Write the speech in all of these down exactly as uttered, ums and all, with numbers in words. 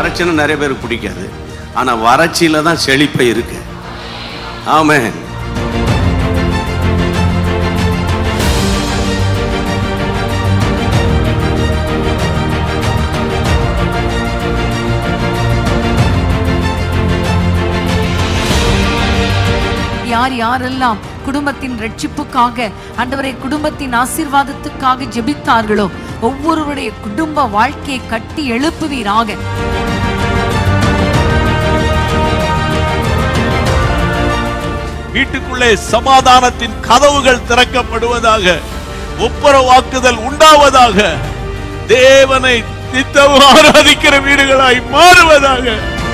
வறட்சின்னு நிறைய பேருக்கு பிடிக்காது, ஆனா வறட்சியில தான் செழிப்பை இருக்கு. ஆமென். யார் யாரெல்லாம் குடும்பத்தின் ரட்சிப்புக்காக, ஆண்டவரே குடும்பத்தின் ஆசீர்வாதத்துக்காக ஜெபித்தார்களோ ஒவ்வொருவருடைய குடும்ப வாழ்க்கையை கட்டி எழுப்புவீராக. வீட்டுக்குள்ளே சமாதானத்தின் கதவுகள் திறக்கப்படுவதாக, ஒப்புரவாக்குதல் உண்டாவதாக, தேவனை நித்தமும் ஆராதிக்கிற வீடுகளாய் மாறுவதாக.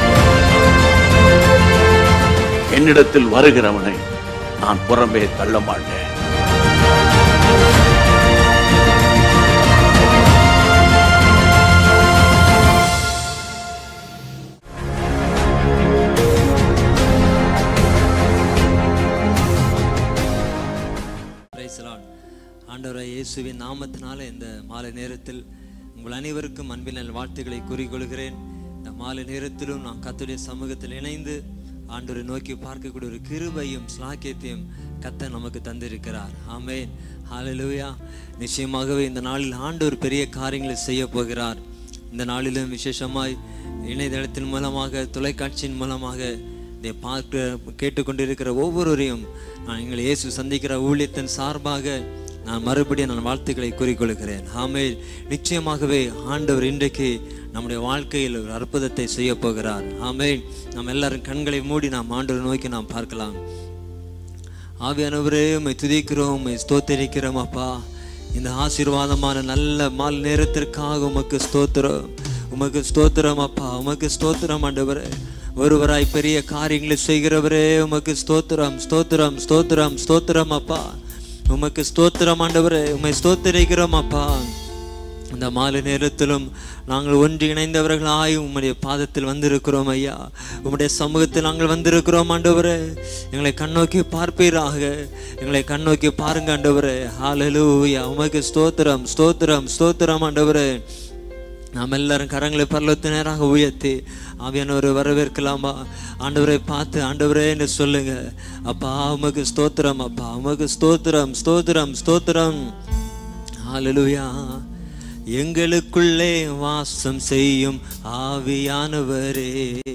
என்னிடத்தில் வருகிறவனை நான் புறம்பே தள்ள மாட்டேன். ஆண்டவரே இயேசுவின் நாமத்தினால இந்த மாலை நேரத்தில் உங்கள் அனைவருக்கும் அன்பின் வாழ்த்துக்களை கூறிக்கொள்கிறேன். இந்த மாலை நேரத்திலும் நான் கர்த்தருடைய சமூகத்தில் இணைந்து ஆண்டவரை நோக்கி பார்க்கக்கூடிய ஒரு கிருபையும் ஸ்லாக்கியத்தையும் கர்த்தர் நமக்கு தந்திருக்கிறார். ஆமென், ஹல்லேலூயா. நிச்சயமாகவே இந்த நாளில் ஆண்டவர் பெரிய காரியங்களை செய்ய போகிறார். இந்த நாளிலும் விசேஷமாய் இணையதளத்தின் மூலமாக, தொலைக்காட்சியின் மூலமாக இதை பார்க்க கேட்டுக்கொண்டிருக்கிற ஒவ்வொருவரையும் நான் எங்களை இயேசு சந்திக்கிற ஊழியத்தின் சார்பாக நான் மறுபடியும் நான் வாழ்த்துக்களை கூறிக்கொள்கிறேன். ஆமென். நிச்சயமாகவே ஆண்டவர் இன்றைக்கு நம்முடைய வாழ்க்கையில் ஒரு அற்புதத்தை செய்ய போகிறார். ஆமென். நாம் எல்லாரும் கண்களை மூடி நாம் ஆண்டவரை நோக்கி நாம் பார்க்கலாம். ஆவியானவரே, உம்மை துதிக்கிறோம், உம்மை ஸ்தோத்திரிக்கிறோம் அப்பா. இந்த ஆசீர்வாதமான நல்ல மால் நேரத்திற்காக உமக்கு ஸ்தோத்திரம், உமக்கு ஸ்தோத்திரம் அப்பா, உமக்கு ஸ்தோத்திரம் ஆண்டவரே. ஒருவராய் பெரிய காரியங்களை செய்கிறவரே உமக்கு ஸ்தோத்திரம், ஸ்தோத்திரம், ஸ்தோத்திரம், ஸ்தோத்திரம் அப்பா. உமக்கு ஸ்தோத்திரம் ஆண்டவரே, உம்மை ஸ்தோத்திரிக்கிறோம் அப்பா. இந்த மாலை நேரத்திலும் நாங்கள் ஒன்று இணைந்தவர்களாய் உம்முடைய பாதத்தில் வந்திருக்கிறோம் ஐயா. உம்முடைய சமூகத்தில் நாங்கள் வந்திருக்கிறோம் ஆண்டவரே. எங்களை கண்ணோக்கி பார்ப்பீராக, எங்களை கண்ணோக்கி பாருங்க ஆண்டவரே. ஹல்லேலூயா. உமக்கு ஸ்தோத்திரம், ஸ்தோத்திரம், ஸ்தோத்திரம் ஆண்டவரே. நாம் எல்லாரும் கரங்களை பரலோகத்து நேராக உயர்த்தி ஆவியானவரை வரவேற்கலாமா? ஆண்டவரை பார்த்து ஆண்டவரே என்று சொல்லுங்க. அப்பா உமக்கு ஸ்தோத்திரம் அப்பா, உமக்கு ஸ்தோத்திரம், ஸ்தோத்திரம், ஸ்தோத்திரம். ஹல்லேலூயா. எங்களுக்குள்ளே வாசம் செய்யும் ஆவியானவரே,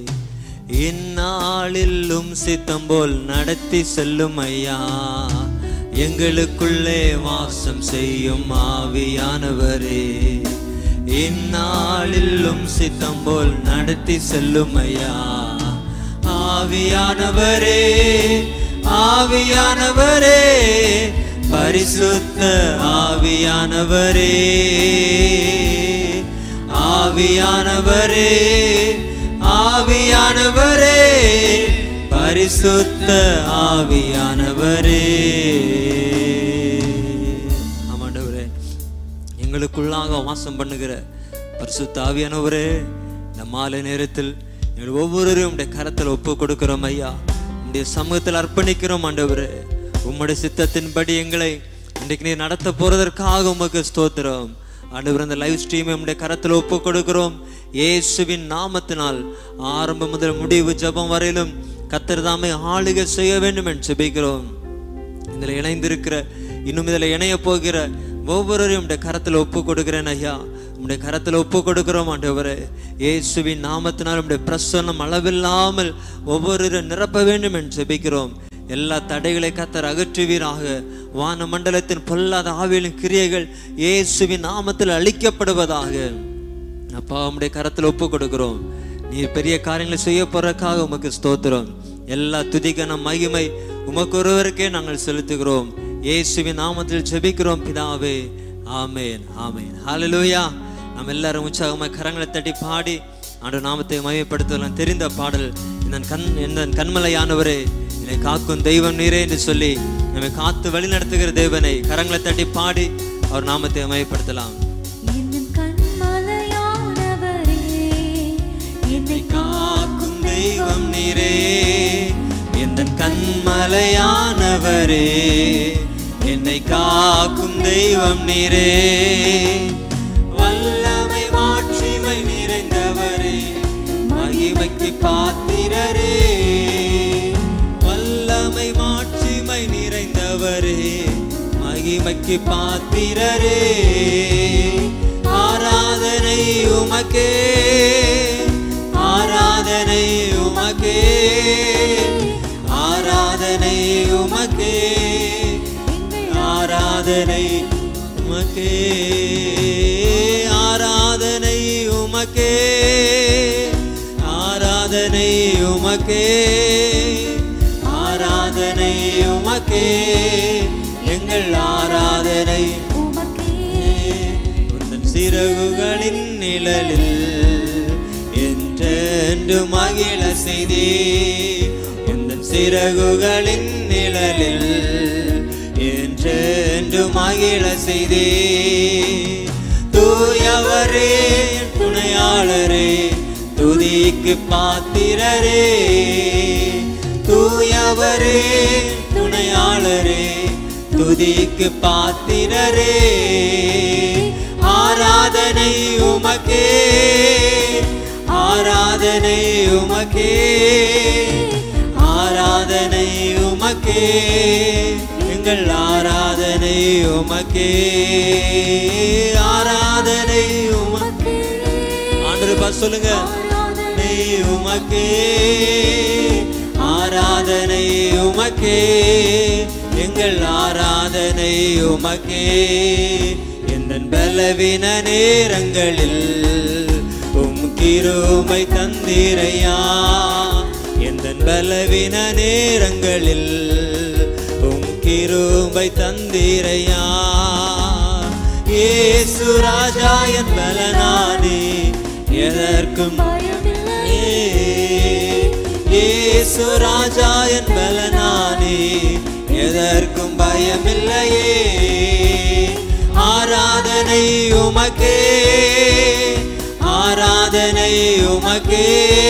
இந்நாளிலும் சித்தம் போல் நடத்தி செல்லும் ஐயா. எங்களுக்குள்ளே வாசம் செய்யும் ஆவியானவரே, இந்நாளிலும் சித்தம் போல் நடத்தி செல்லும் ஐயா. ஆவியானவரே, ஆவியானவரே, பரிசுத்த ஆவியானவரே, ஆவியானவரே, ஆவியானவரே, பரிசுத்த ஆவியானவரே. ஆமாண்டவரே, எங்களுக்குள்ளாக வாசம் பண்ணுகிற பரிசுத்த ஆவியானவரே, இந்த மாலை நேரத்தில் எங்கள் ஒவ்வொருவரையும் உடைய கரத்தில் ஒப்பு கொடுக்கிறோம் ஐயா. உடைய சமூகத்தில் அர்ப்பணிக்கிறோம் ஆண்டவரே. உம்முடைய சித்தத்தின்படி எங்களை இன்றைக்கு நீர் நடத்த போறதற்காக உமக்கு ஸ்தோத்திரம் ஆண்டவர். அந்த லைவ் ஸ்ட்ரீமை உடைய கரத்தில் ஒப்பு கொடுக்கிறோம் இயேசுவின் நாமத்தினால். ஆரம்பம் முதல் முடிவு ஜெபம் வரையிலும் கர்த்தர் தாமே ஆளுகை செய்ய வேண்டும் என்று ஜெபிக்கிறோம். இதில் இணைந்திருக்கிற இன்னும் இதில் இணைய போகிற ஒவ்வொருவரையும் உடைய கரத்தில் ஒப்பு கொடுக்கிறேன் ஐயா. உடைய கரத்தில் ஒப்பு கொடுக்கிறோம் ஆண்டவரே. இயேசுவின் நாமத்தினால் உடைய பிரசன்னம் அளவில்லாமல் ஒவ்வொருவரும் நிரப்ப வேண்டும் என்று ஜெபிக்கிறோம். எல்லா தடைகளை கர்த்தர் அகற்றுவீராக. வான மண்டலத்தின் பொல்லாத ஆவியின் கிரியைகள் இயேசுவின் நாமத்தில் அழிக்கப்படுவதாக. அப்பா உம்முடைய கரத்தில் ஒப்பு கொடுக்கிறோம். நீர் பெரிய காரியங்களை செய்ய போறதுக்காக உமக்கு ஸ்தோத்திரம். எல்லா துதிகன மகிமை உமக்கு ஒருவருக்கே நாங்கள் செலுத்துகிறோம். இயேசுவின் நாமத்தில் ஜெபிக்கிறோம் பிதாவே. ஆமேன், ஆமேன். ஹல்லேலூயா. நாம் எல்லாரும் உற்சாகமாய் கரங்களை தட்டி பாடி ஆண்டவர் நாமத்தை மகிமைப்படுத்தலாம். தெரிந்த பாடல், இந்த கண் இந்த கண்மலையானவரே என்னை காக்கும் தெய்வம் நீரே என்று சொல்லி நம்மை காத்து வழி நடத்துகிற தேவனை கரங்களை தட்டி பாடி அவர் நாமத்தை மகிமைப்படுத்தலாம். என்னை காக்கும் தெய்வம் நீரே, என் கண்மலையானவரே, என்னை காக்கும் தெய்வம் நீரே, வல்லமை மாட்சிமை நிறைந்தவரே, மகிமைக்கு பாத்திரரே. ஆராதனை உமக்கே, ஆராதனை உமக்கே, ஆராதனை உமக்கே, ஆராதனை உமக்கே, ஆராதனை உமக்கே, ஆராதனை உமக்கே, ஆராதனை உமக்கே, எங்கள் ஆராதனை உமக்கே. உந்தன் சிறகுகளின் நிழலில் என்றென்று மகிழ செய்தே, உந்தன் சிறகுகளின் நிழலில் என்றென்று மகிழ செய்தே. தூயவரே துணையாளரே, துதிக்கு பாத்திரரே. தூயவரே துணையாளரே, துதிக்கு பாத்திரரே. ஆராதனை உமக்கே, ஆராதனை உமக்கே, ஆராதனை உமக்கே, எங்கள் ஆராதனை உமக்கே, ஆராதனை உமக்கே. ஆண்டவரே பார்த்து சொல்லுங்க, ஆராதனை உமக்கே, ஆராதனை உமக்கே, எங்கள் ஆராதனை உமக்கே. எந்தன் பலவீன நேரங்களில் உம் கிருபை தந்தீரையா, எந்தன் பலவீன நேரங்களில் உம் கிருபை தந்தீரையா. இயேசு ராஜா என் பலனானே, எதற்கும் பயமில்லையே. இயேசு ராஜா என் பலனானே, எதற்கும் பயமில்லையே. ஆராதனை உமக்கே, ஆராதனை உமக்கே,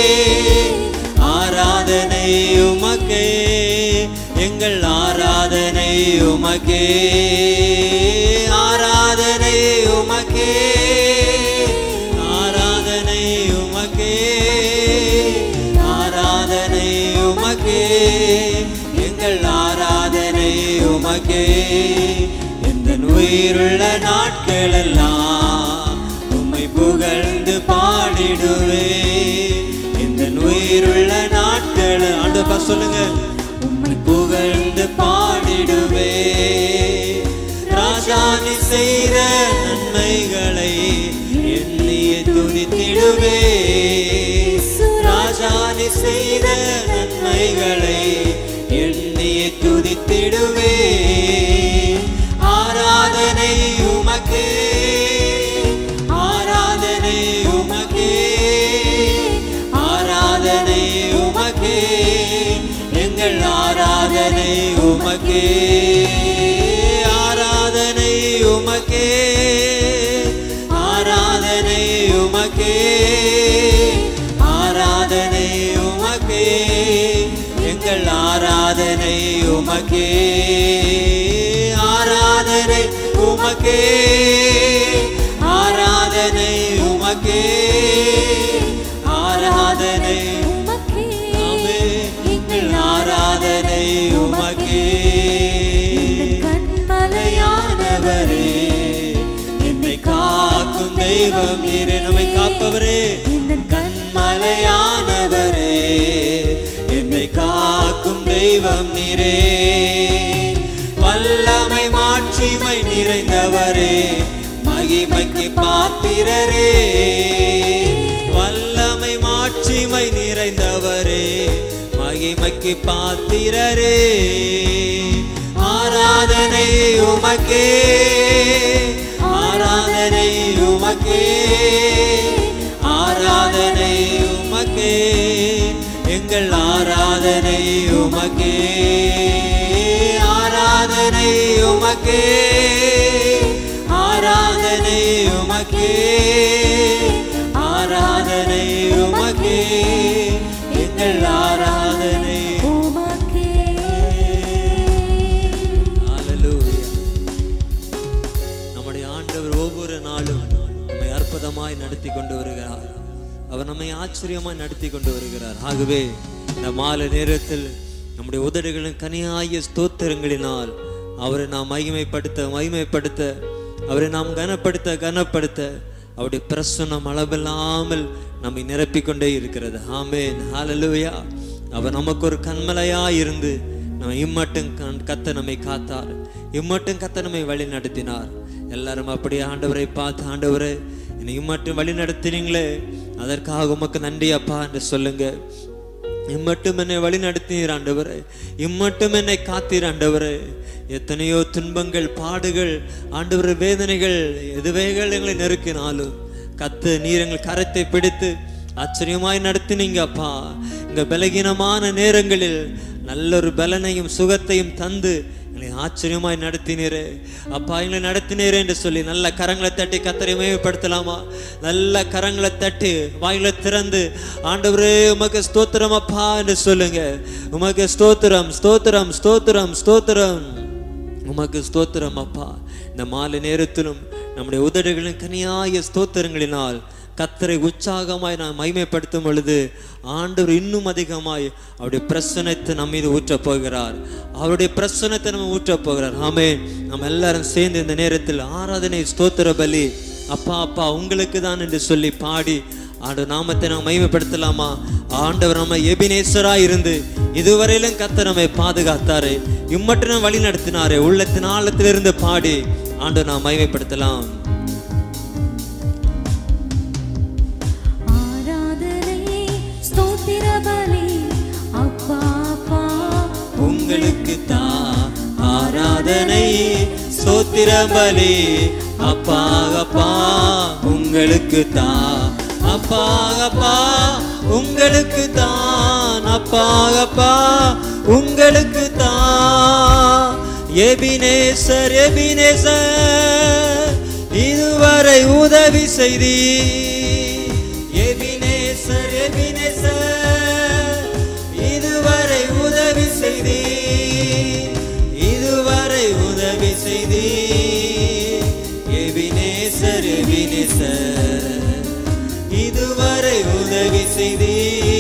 ஆராதனை உமக்கே, எங்கள் ஆராதனை உமக்கே, ஆராதனை உமக்கே, ஆராதனை உமக்கே, ஆராதனை உமக்கே, எங்கள் ஆராதனை உமக்கே. எந்தன் உயிருள்ள நாட்களெல்லாம் உம்மை புகழ்ந்து பாடிடுவே. எந்தன் உயிருள்ள நாட்கள் ஆண்டவா சொல்லுங்க, உம்மை புகழ்ந்து பாடிடுவே. ராஜா நீ செய்த நன்மைகளை எண்ணியே துதித்திடுவே. ராஜா நீ செய்த நன்மைகளை எண்ணியே துதித்திடுவே. ஆராதனை உமக்கே, ஆராதனை உமக்கே, ஆராதனை உமக்கே, எங்கள் ஆராதனை உமக்கே, ஆராதனை உமக்கே, ஆராதனை உமக்கே, ஆராதனை உமக்கே, எங்கள் ஆராதனை உமக்கே, ஆராதனை உமக்கே, ஆராதனை உமக்கே, ஆராதனை உமக்கே, எங்கள் ஆராதனை உமக்கே. கண்மலையானவரே, என்னை காக்கும் தெய்வம் நீரே. நம்மை காப்பவரே, கண்மலையானவரே, என்னை காக்கும் தெய்வம் நீரே. வல்லமை மாட்சிமை நிறைந்தவரே, மகிமைக்கு பாத்திரரே. வல்லமை மாட்சிமை நிறைந்தவரே, மகிமைக்கு பாத்திரரே. ஆராதனை உமக்கே, ஆராதனை உமக்கே, ஆராதனை உமக்கே, எங்கள் ஆராதனை உமக்கே, ஆராதனை உமக்கே, ஆராதனை உமக்கே, ஆராதனை உமக்கே, எங்கள் ஆராதனை உமக்கே. ஹல்லேலூயா. நம்முடைய ஆண்டவர் ஒவ்வொரு நாளும் நம்மை அற்புதமாய் நடத்தி கொண்டு வருகிறார். அவர் நம்மை ஆச்சரியமாய் நடத்தி கொண்டு வருகிறார். ஆகவே இந்த மாலை நேரத்தில் நம்முடைய உதடுகளின் கனியாய ஸ்தோத்திரங்களினால் அவரை நாம் மகிமைப்படுத்த மகிமைப்படுத்த அவரை நாம் கனப்படுத்த கனப்படுத்த அவருடைய பிரசன்னம் அளவில்லாமல் நம்மை நிரப்பிக்கொண்டே இருக்கிறது. ஆமென், ஹல்லேலூயா. அவர் நமக்கு ஒரு கண்மலையா இருந்து நம்ம இம்மட்டும் கத்த நம்மை காத்தார், இம்மட்டும் கத்த நம்மை வழி நடத்தினார். எல்லாரும் அப்படியே ஆண்டவரை பார்த்து, ஆண்டவரே என்னை இம்மட்டும் வழி நடத்தினீங்களே, அதற்காக உமக்கு நன்றி அப்பா என்று சொல்லுங்க. இம்மட்டும் என்னை வழி நடத்தினீர் ஆண்டவரே, இம்மட்டும் என்னை காத்தீர் ஆண்டவரே. எத்தனையோ துன்பங்கள், பாடுகள், ஆண்டவரே வேதனைகள், எதுவேகள் எங்களை நெருக்கினாலும் கத்து நீர் எங்கள் கரத்தை பிடித்து ஆச்சரியமாய் நடத்தினீங்க அப்பா. இந்த பலகீனமான நேரங்களில் நல்ல ஒரு பலனையும் சுகத்தையும் தந்து எங்களை ஆச்சரியமாய் நடத்தினீரே அப்பா. எங்களை நடத்தினீரே என்று சொல்லி நல்ல கரங்களை தட்டி கர்த்தரை மகிமைப்படுத்தலாமா? நல்ல கரங்களை தட்டி வாயில திறந்து ஆண்டவரே உமக்கு ஸ்தோத்திரம் அப்பா என்று சொல்லுங்க. உமக்கு ஸ்தோத்திரம், ஸ்தோத்திரம், ஸ்தோத்திரம், ஸ்தோத்திரம், உமக்கு ஸ்தோத்திரம் அப்பா. இந்த மாலை நேரத்திலும் நம்முடைய உதடுகளின் கனியாய ஸ்தோத்திரங்களினால் கர்த்தரை உற்சாகமாய் நான் மகிமைப்படுத்தும் பொழுது ஆண்டவர் இன்னும் அதிகமாய் அவருடைய பிரசன்னத்தை நம்ம மீது ஊற்றப் போகிறார். அவருடைய பிரசன்னத்தை நம்ம ஊற்றப் போகிறார். ஆமென். நம்ம எல்லாரும் சேர்ந்து இந்த நேரத்தில் ஆராதனை ஸ்தோத்திர பலி அப்பா அப்பா உங்களுக்கு தான் என்று சொல்லி பாடி ஆண்டு நாமத்தை நாம் மகிமைப்படுத்தலாமா? ஆண்டவர் நம்ம எபினேசரா இருந்து இதுவரையிலும் கர்த்தர் நம்மை பாதுகாத்தாரு, இம்மட்டும் வழி நடத்தினாரு. உள்ளத்தின் ஆழத்திலிருந்து பாடி ஆண்டு நாம் மகிமைப்படுத்தலாம். உங்களுக்கு தான் ஆராதனை ஸ்தோத்திர பலி அப்பா அப்பா, உங்களுக்கு தான் அப்பா அப்பா, உங்களுக்கு தான் அப்பா அப்பா, உங்களுக்கு தான். எபினேசர் எபினேசர் இதுவரை உதவி செய்தி, எபினேசர் எபினேசர் இதுவரை உதவி செய்தி, இதுவரை உதவி செய்தி. எபினேசர் எபினேசர் இதுவரை உதவி செய்தி,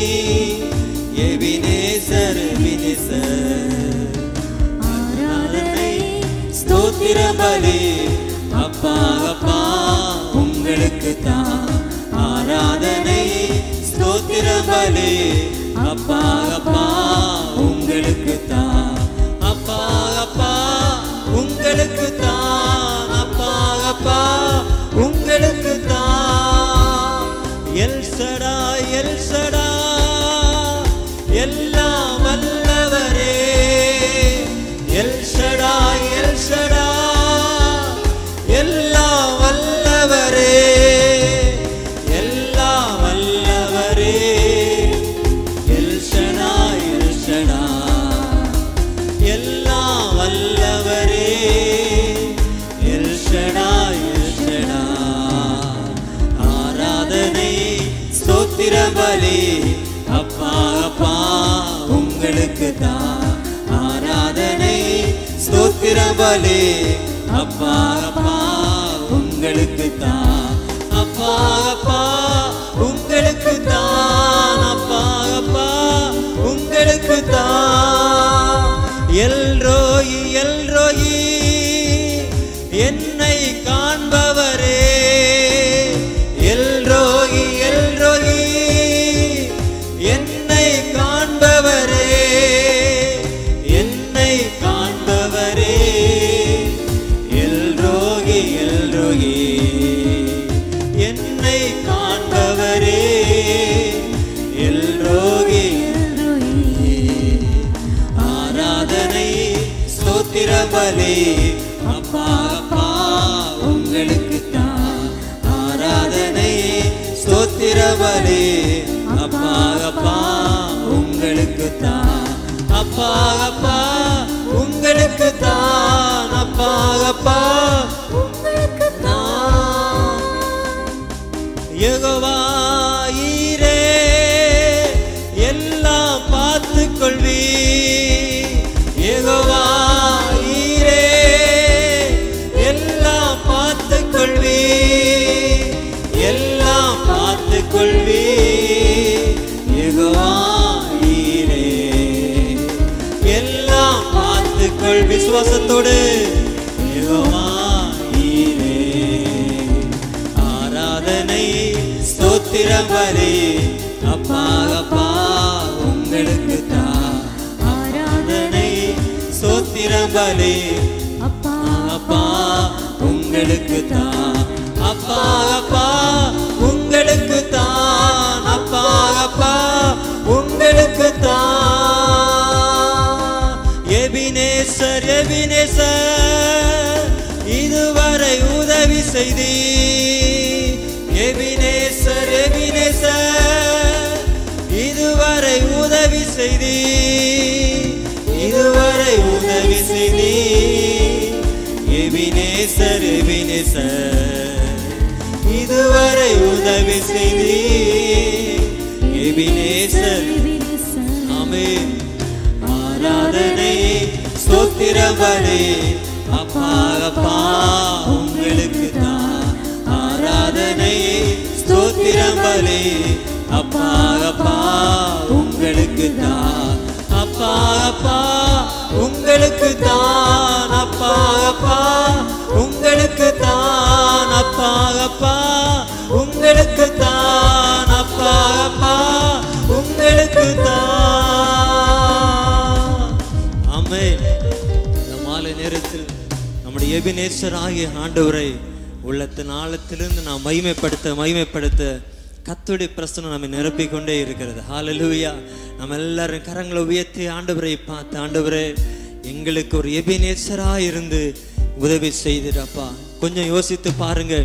எபினேசர் எபினேசர். ஆராதனை ஸ்தோத்திர பலி அப்பா அப்பா, உங்களுக்கு தான் ஆராதனை ஸ்தோத்திர பலி அப்பா அப்பா, உங்களுக்கு தான் அப்பா அப்பா, உங்களுக்கு தான் அப்பா அப்பா, உங்களுக்கு தான். எல் சடா எல் சடா எல்லாம் வல்லவரே, எல் சடா எல் சடா எல்லாம் வல்லவரே, எல்லாம் வல்லவரே. எல் சடா எல் சடா எல்லாம் வல்லவரே, எல் சடா எல் சடா. ஆராதனை ஸ்தோத்திர பலி அப்பா அப்பா, உங்களுக்கு தான் ஆராதனை ஸ்தோத்திர பலி அப்பா அப்பா, உங்களுக்கு தான் அப்பா அப்பா, உங்களுக்கு தான் அப்பா அப்பா, உங்களுக்கு தான். எல்ரோயி எல்ரோயி என்னை காண்பவரே, எல்ரோயி எல்ரோயி என்னை காண்பவரே, என்னை காண்பவரே. எல்ரோகி எல்ரோகி என்னை காண்பவரே, எல்ரோகி எல்ரோகி. ஆராதனை ஸ்தோத்திர பலி அப்பா அப்பா, உங்களுக்கு தான் ஆராதனை ஸ்தோத்திர பலி அப்பா அப்பா, உங்களுக்கு தான் அப்பா அப்பா, உங்களுக்கு தான் அப்பா அப்பா, உங்களுக்கு தான். யெகோவா ஈரே எல்லாம் பார்த்து கொள்வி, யெகோவா ஈரே எல்லாம் பார்த்து கொள்வி, எல்லாம் பார்த்து கொள்வி. யெகோவா ஈரே எல்லாம் பார்த்து கொள்வி. விசுவாசத்தோடு யெகோவா ஈரே. ஆராதனை ஸ்தோத்திரம் பலி அப்பா அப்பா உங்களுக்கு தான். ஆராதனை ஸ்தோத்திரம் பலி அப்பா அப்பா உங்களுக்கு தான். அப்பா அப்பா உங்களுக்கு தான். அப்பா அப்பா உங்களுக்கு தான். எபினேசர் எபினேசர் இதுவரை உதவி செய்தி. எபினேசர் எபினேசர் இதுவரை உதவி செய்தி. இதுவரை உதவி செய்தி. எபினேசர் எபினேசர் இதுவரை உதவி செய்தி. Ebenezer amen. ஆராதனை ஸ்தோத்திரம் பலி அப்பா அப்பா உங்களுக்கு தான். ஆராதனை ஸ்தோத்திரம் பலி அப்பா அப்பா உங்களுக்கு தான். அப்பா அப்பா உங்களுக்கு தான். அப்பா அப்பா உங்களுக்கு தான். அப்பா அப்பா உங்களுக்கு தான். அப்பா அப்பா உங்களுக்கு தான். ஆமென். இந்த மாலை நேரத்தில் நம்முடைய எபினேசர் ஆகிய ஆண்டவரை உள்ளத்தின் ஆழத்திலிருந்து நாம் மகிமைப்படுத்த மகிமைப்படுத்த கர்த்தருடைய பிரசன்னம் நம்மை நிரப்பிக் கொண்டே இருக்கிறது. ஹல்லேலூயா. நம்ம எல்லாரும் கரங்களை உயர்த்தி ஆண்டவரை பார்த்து, ஆண்டவரே எங்களுக்கு ஒரு எபினேசராக இருந்து உதவி செய்திடப்பா. கொஞ்சம் யோசித்து பாருங்க.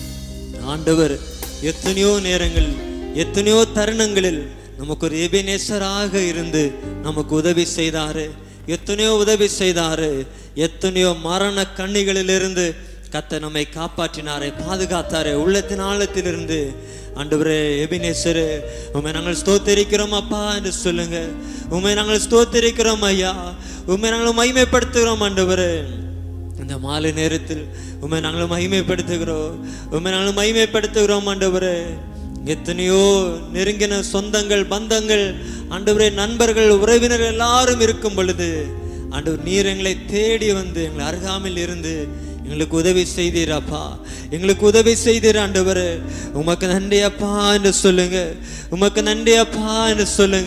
ஆண்டவர் எத்தனையோ நேரங்கள் எத்தனையோ தருணங்களில் நமக்கு ஒரு எபினேசராக இருந்து நமக்கு உதவி செய்தாரு. எத்தனையோ உதவி செய்தாரு. எத்தனையோ மரண கண்ணிகளிலிருந்து கர்த்தர் நம்மை காப்பாற்றினாரே, பாதுகாத்தாரே. உள்ளத்தின் ஆழத்திலிருந்து ஆண்டவரே எபினேசரே உம்மை நாங்கள் ஸ்தோத்திரிக்கிறோம் அப்பா என்று சொல்லுங்க. உம்மை நாங்கள் ஸ்தோத்திரிக்கிறோம் ஐயா. உம்மை நாங்கள் மகிமைப்படுத்துகிறோம் ஆண்டவரே. இந்த மாலை நேரத்தில் உம்மை நாங்கள் மகிமைப்படுத்துகிறோம். உம்மை நாங்கள் மகிமைப்படுத்துகிறோம் ஆண்டவரே. எத்தனையோ நெருங்கின சொந்தங்கள் பந்தங்கள் ஆண்டவரே நண்பர்கள் உறவினர்கள் எல்லாரும் இருக்கும் பொழுது ஆண்டவர் நீர் எங்களை தேடி வந்து எங்களை அருகாமையில் இருந்து எங்களுக்கு உதவி செய்தீரப்பா. எங்களுக்கு உதவி செய்தீர் ஆண்டவரே. உமக்கு நன்றி அப்பா என்று சொல்லுங்க. உமக்கு நன்றி அப்பா என்று சொல்லுங்க.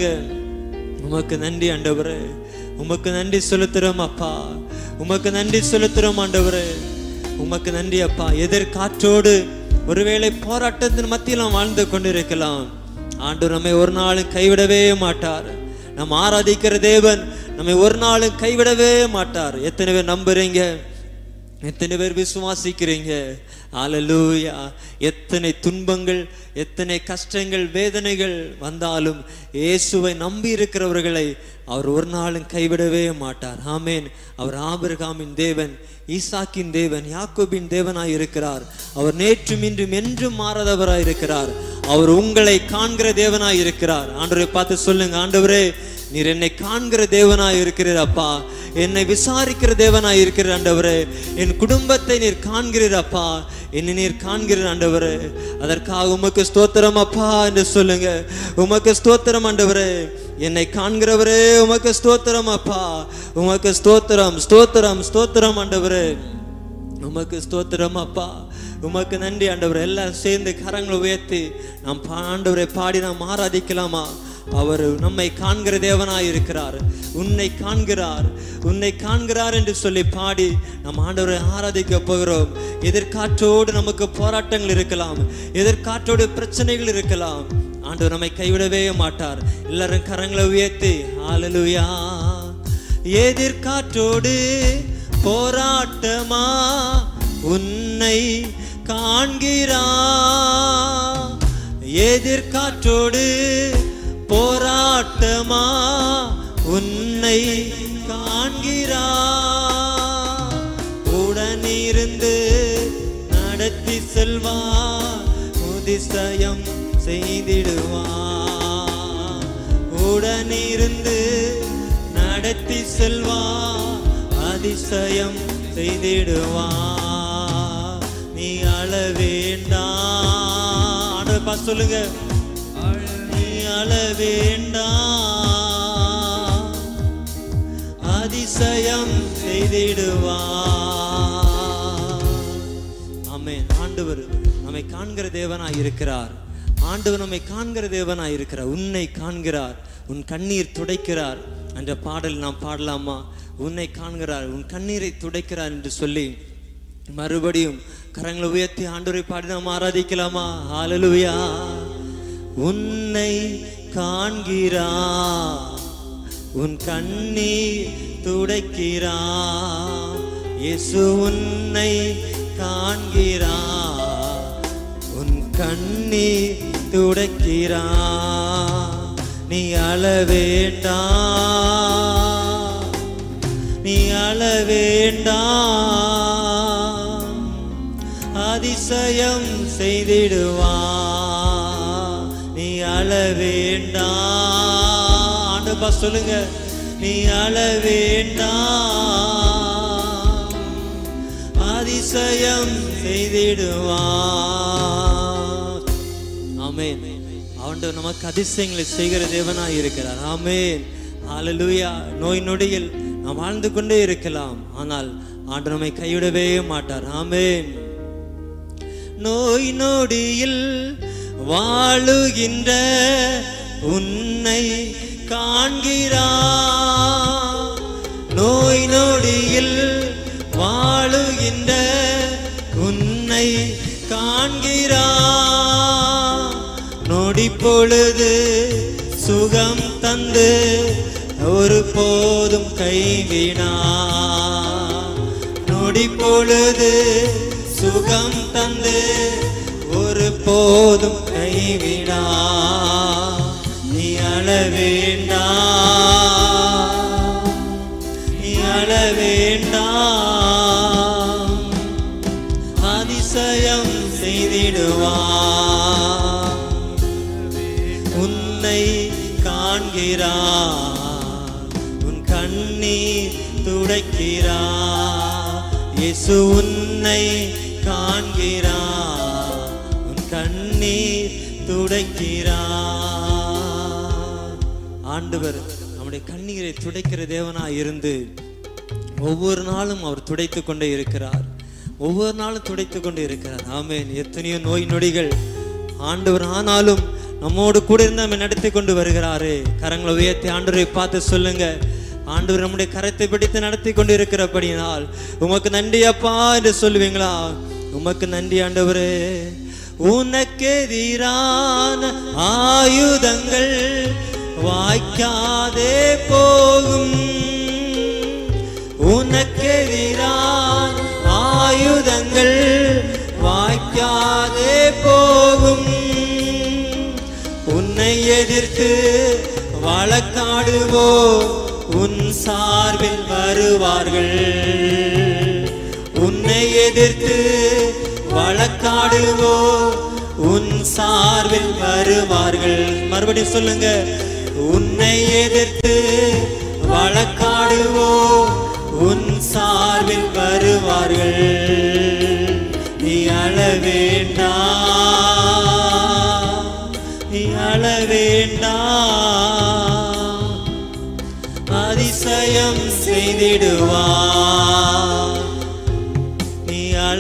உமக்கு நன்றி ஆண்டவரே. உமக்கு நன்றி செலுத்துறோம் அப்பா. உமக்கு நன்றி செலுத்துறோம் ஆண்டவரே. உமக்கு நன்றி அப்பா. எதிர்காற்றோடு ஒருவேளை போராட்டத்தின் மத்தியில் நாம் வாழ்ந்து கொண்டிருக்கலாம். ஆண்டவர் நம்மை ஒரு நாளும் கைவிடவே மாட்டார். நாம் ஆராதிக்கிற தேவன் நம்மை ஒரு நாளும் கைவிடவே மாட்டார். எத்தனை பேர் நம்புறீங்க? எத்தனை பேர் விசுவாசிக்கிறீங்க? ஹல்லேலூயா. எத்தனை துன்பங்கள் எத்தனை கஷ்டங்கள் வேதனைகள் வந்தாலும் இயேசுவை நம்பி இருக்கிறவர்களை அவர் ஒரு நாளும் கைவிடவே மாட்டார். ஆமென். அவர் ஆபிரகாமின் தேவன், ஈசாக்கின் தேவன், யாக்கோபின் தேவனாய் இருக்கிறார். அவர் நேற்றும் இன்றும் என்றும் மாறாதவராய் இருக்கிறார். அவர் உங்களை காண்கிற தேவனாய் இருக்கிறார். ஆண்டவரை பார்த்து சொல்லுங்க, ஆண்டவரே நீர் என்னை காண்கிற தேவனாய் இருக்கிறீர் அப்பா. என்னை விசாரிக்கிற தேவனாய் இருக்கிற ஆண்டவரே. என் குடும்பத்தை நீர் காண்கிறீர் அப்பா. என்னை நீர் காண்கிறீர் ஆண்டவரே. அதற்காக உமக்கு ஸ்தோத்திரம் அப்பா என்று சொல்லுங்க. உமக்கு ஸ்தோத்திரம் ஆண்டவரே. என்னை காண்கிறவரே உமக்கு ஸ்தோத்திரம் அப்பா. உமக்கு ஸ்தோத்திரம் ஸ்தோத்திரம் ஸ்தோத்திரம் ஆண்டவரே. உமக்கு ஸ்தோத்திரம் அப்பா. உமக்கு நன்றி ஆண்டவரே. எல்லாம் சேர்ந்து கரங்களை உயர்த்தி நாம் ஆண்டவரை பாடி நாம் ஆராதிக்கலாமா? அவர் நம்மை காண்கிற தேவனாய் இருக்கிறார். உன்னை காண்கிறார், உன்னை காண்கிறார் என்று சொல்லி பாடி நம் ஆண்டவரை ஆராதிக்க போகிறோம். எதிர்காற்றோடு நமக்கு போராட்டங்கள் இருக்கலாம், எதிர்காற்றோடு பிரச்சனைகள் இருக்கலாம். ஆண்டவர் நம்மை கைவிடவே மாட்டார். எல்லாரும் கரங்களை உயர்த்தி ஹல்லேலூயா. எதிர்காற்றோடு போராட்டமா உன்னை காண்கிறார். எதிர்காற்றோடு போராட்டமா உன்னை காண்கிறார். உடனிருந்து நடத்தி செல்வார், அதிசயம் செய்திடுவார். உடனிருந்து நடத்தி செல்வார், அதிசயம் செய்திடுவார். நீ அழ வேண்டாம் சொல்லுங்க. அழ வேண்டாம், அதிசயம் செய்திடுவார். ஆமென். ஆண்டவர் நம்மை காண்கிற தேவனாய் இருக்கிறார். ஆண்டவர் நம்மை காண்கிற தேவனாய் இருக்கிறார். உன்னை காண்கிறார், உன் கண்ணீர் துடைக்கிறார் என்ற பாடல் நாம் பாடலாமா? உன்னை காண்கிறார், உன் கண்ணீரை துடைக்கிறார் என்று சொல்லி மறுபடியும் கரங்களை உயர்த்தி ஆண்டவரை பாடி நாம் ஆராதிக்கலாமா? ஹல்லேலூயா. உன்னை காண்கிறார், உன் கண்ணீர் துடைக்கிறார். இயேசு உன்னை காண்கிறார், உன் கண்ணீர் துடைக்கிறார். நீ அழ வேண்டாம், நீ அழ வேண்டாம், அதிசயம் செய்திடுவார். நீ அழ வேண்டாம். ஆண்டவா சொல்லுங்க, நீ அழ வேண்டாம், அதிசயம் செய்திடுவார். ஆமென். ஆண்டவர் நமக்கு அதிசயங்களை செய்கிற தேவனாய் இருக்கிறார். ஆமென். ஹல்லேலூயா. நோய் நொடியில் நாம் வாழ்ந்து கொண்டே இருக்கலாம், ஆனால் ஆண்டவர் நம்மை கைவிடவே மாட்டார். ஆமென். நோய் நொடியில் வாழுகின்ற உன்னை காண்கிறார், நோய் நொடியில் வாழுகின்ற உன்னை காண்கிறார். நொடி பொழுது சுகம் தந்து ஒரு போதும் கைவினார். நொடி பொழுது சுகம் தந்து ஒரு போதும் கைவினார். நீ அழ வேண்டாம், நீ அழ வேண்டாம், அதிசயம் செய்திடுவார். உன்னை காண்கிறார், உன் கண்ணீர் துடைக்கிறார். இயேசு உன்னை காண்கிறார், உன் கண்ணீர் துடைக்கிறார். ஆண்டவர் நம்முடைய கண்ணீரை துடைக்கிற தேவனாய் இருந்து ஒவ்வொரு நாளும் அவர் துடைத்து கொண்டே இருக்கிறார், ஒவ்வொரு நாளும் துடைத்து கொண்டே இருக்கிறார். ஆமென். எத்தனையோ நோய் நொடிகள் ஆண்டவர் ஆனாலும் நம்மோடு கூட இருந்து நம்ம நடத்தி கொண்டு வருகிறாரு. கரங்களை உயர்த்தி ஆண்டவரை பார்த்து சொல்லுங்க, ஆண்டவர் நம்முடைய கரத்தை பிடித்து நடத்தி கொண்டு இருக்கிறபடினால் உமக்கு நன்றி அப்பா என்று சொல்லுவீங்களா? உமக்கு நன்றி ஆண்டவரே. உனக்கெதிரான ஆயுதங்கள் வாய்க்காதே போகும், உனக்கெதிரான ஆயுதங்கள் வாய்க்காதே போகும். உன்னை எதிர்த்து வழக்காடுவோ உன் சார்பில் வருவார்கள், உன்னை எதிர்த்து வழக்காடுவோ உன் சார்பில் வருவார்கள். மறுபடியும் சொல்லுங்க, உன்னை எதிர்த்து வழக்காடுவோ உன் சார்பில் வருவார்கள். நீ அழ வேண்டாம், நீ அழ வேண்டாம், அதிசயம் செய்திடுவார். நீ அழ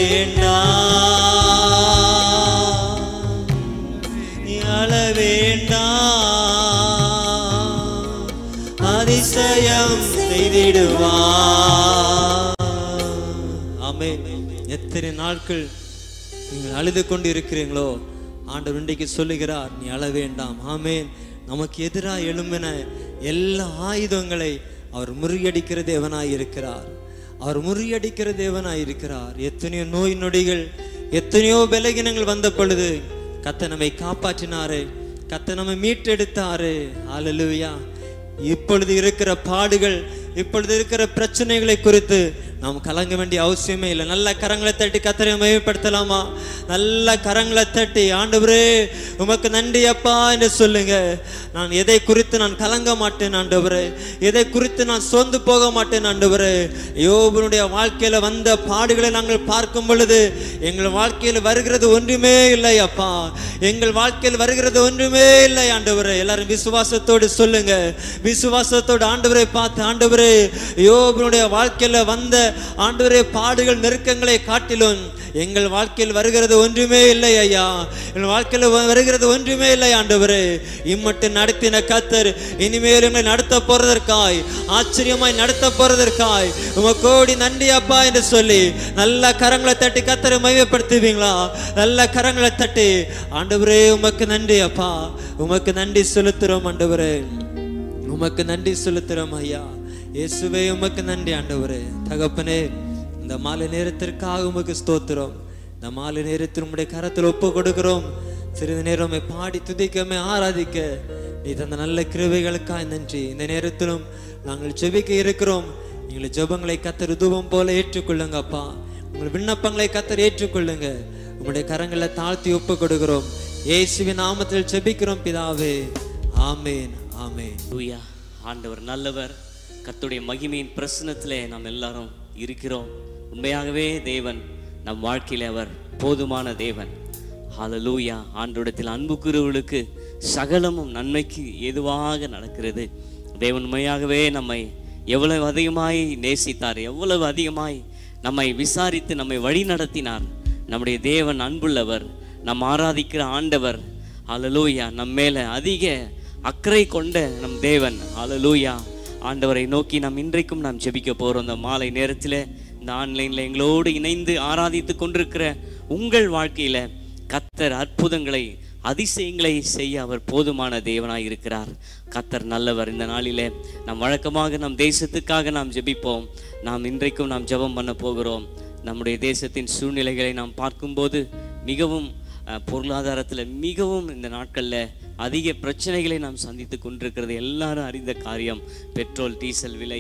வேண்டாம், நீ அழ வேண்டாம், அதிசயம் செய்திடுவார். ஆமென். எத்தனை நாட்கள் நீங்கள் அழுது கொண்டு இருக்கிறீங்களோ ஆண்டவர் இன்றைக்கு சொல்லுகிறார், நீ அழ வேண்டாம். ஆமென். நமக்கு எதிராக எழும்பின எல்லா ஆயுதங்களை அவர் முறியடிக்கிற தேவனாய் இருக்கிறார், அவர் முறியடிக்கிற தேவனாய் இருக்கிறார். எத்தனையோ நோய் நொடிகள், எத்தனையோ பலகீனங்கள் வந்த பொழுது கர்த்தர் நம்மை காப்பாற்றினாரு, கர்த்தர் நம்மை மீட்டெடுத்தாரு. ஹல்லேலூயா. இப்பொழுது இருக்கிற பாடுகள், இப்பொழுது இருக்கிற பிரச்சனைகளை குறித்து நாம் கலங்க வேண்டிய அவசியமே இல்லை. நல்ல கரங்களை தட்டி கர்த்தரை மகிமைப்படுத்தலாமா? நல்ல கரங்களை தட்டி ஆண்டவரே உமக்கு நன்றி அப்பா என்று சொல்லுங்க. நான் எதை குறித்து நான் கலங்க மாட்டேன் ஆண்டவரே, எதை குறித்து நான் சோர்ந்து போக மாட்டேன் ஆண்டவரே. யோபுனுடைய வாழ்க்கையில வந்த பாடுகளை நாங்கள் பார்க்கும் பொழுது எங்கள் வாழ்க்கையில் வருகிறது ஒன்றுமே இல்லை அப்பா, எங்கள் வாழ்க்கையில் வருகிறது ஒன்றுமே இல்லை ஆண்டவரே. எல்லாரும் விசுவாசத்தோடு சொல்லுங்க, விசுவாசத்தோடு ஆண்டவரை பார்த்து, ஆண்டவரே யோபுனுடைய வாழ்க்கையில வந்த ஆண்டவரே பாடுகள் நெருக்கங்களை காட்டிலும் எங்கள் வாழ்க்கையில் வருகிறது ஒன்றுமே இல்லை ஐயா, எங்கள் வாழ்க்கையில் வருகிறது ஒன்றுமே இல்லை ஆண்டவரே. இம்மட்டும் நடத்தின கர்த்தர் இனிமேல் எங்களை நடத்த போறதற்காய், ஆச்சரியமாய் நடத்த போறதற்காய் உமக்கோடி நன்றி அப்பா என்று சொல்லி நல்ல கரங்களை தட்டி கர்த்தரை மகிமைப்படுத்துவீங்களா? நல்ல கரங்களை தட்டி ஆண்டவரே உமக்கு நன்றி அப்பா, உமக்கு நன்றி செலுத்துறோம் ஆண்டவரே, உமக்கு நன்றி செலுத்துறோம் ஐயா. இயேசுவே உமக்கு நன்றி ஆண்டவரே. தகப்பனே இந்த மாலை நேரத்திற்காக உமக்கு ஸ்தோத்திரம். இந்த மாலை நேரத்தில் உம்முடைய கரத்தில் ஒப்பு கொடுக்கிறோம். சிறிது நேரம் பாடி துதிக்கமே ஆராதிக்க நீ தந்த நல்ல கிருபைகளுக்காய் நன்றி. இந்த நேரத்திலும் நாங்கள் ஜெபிக்க இருக்கிறோம். எங்களை ஜெபங்களை கர்த்தர் தூபம் போல ஏற்றுக்கொள்ளுங்க அப்பா, உங்கள் விண்ணப்பங்களை கர்த்தர் ஏற்றுக்கொள்ளுங்க. உங்களுடைய கரங்களை தாழ்த்தி ஒப்பு கொடுக்கிறோம். இயேசுவின் நாமத்தில் ஜெபிக்கிறோம் பிதாவே, ஆமேன் ஆமேன். ஹல்லேலூயா. ஆண்டவர் நல்லவர். கர்த்தருடைய மகிமையின் பிரசன்னத்திலே நாம் எல்லாரும் இருக்கிறோம். உண்மையாகவே தேவன் நம் வாழ்க்கையில் அவர் போதுமான தேவன். ஹல்லேலூயா. ஆண்டவரிடத்தில் அன்பு கூறுவர்களுக்கு சகலமும் நன்மைக்கு ஏதுவாக நடக்கிறது. தேவன் உண்மையாகவே நம்மை எவ்வளவு அதிகமாய் நேசித்தார், எவ்வளவு அதிகமாய் நம்மை விசாரித்து நம்மை வழி நடத்தினார். நம்முடைய தேவன் அன்புள்ளவர், நம் ஆராதிக்கிற ஆண்டவர். ஹல்லேலூயா. நம் மேலே அதிக அக்கறை கொண்ட நம் தேவன். ஹல்லேலூயா. ஆண்டவரை நோக்கி நாம் இன்றைக்கும் நாம் ஜெபிக்க போகிறோம். இந்த மாலை நேரத்தில் இந்த ஆன்லைனில் எங்களோடு இணைந்து ஆராதித்து கொண்டிருக்கிற உங்கள் வாழ்க்கையில் கர்த்தர் அற்புதங்களை அதிசயங்களை செய்ய அவர் போதுமான தேவனாய் இருக்கிறார். கர்த்தர் நல்லவர். இந்த நாளிலே நாம் வழக்கமாக நம் தேசத்துக்காக நாம் ஜெபிப்போம். நாம் இன்றைக்கும் நாம் ஜெபம் பண்ண போகிறோம். நம்முடைய தேசத்தின் சூழ்நிலைகளை நாம் பார்க்கும்போது மிகவும் பொருளாதாரத்தில் மிகவும் இந்த நாட்களில் அதிக பிரச்சனைகளை நாம் சந்தித்து கொண்டிருக்கிறது எல்லாரும் அறிந்த காரியம். பெட்ரோல் டீசல் விலை,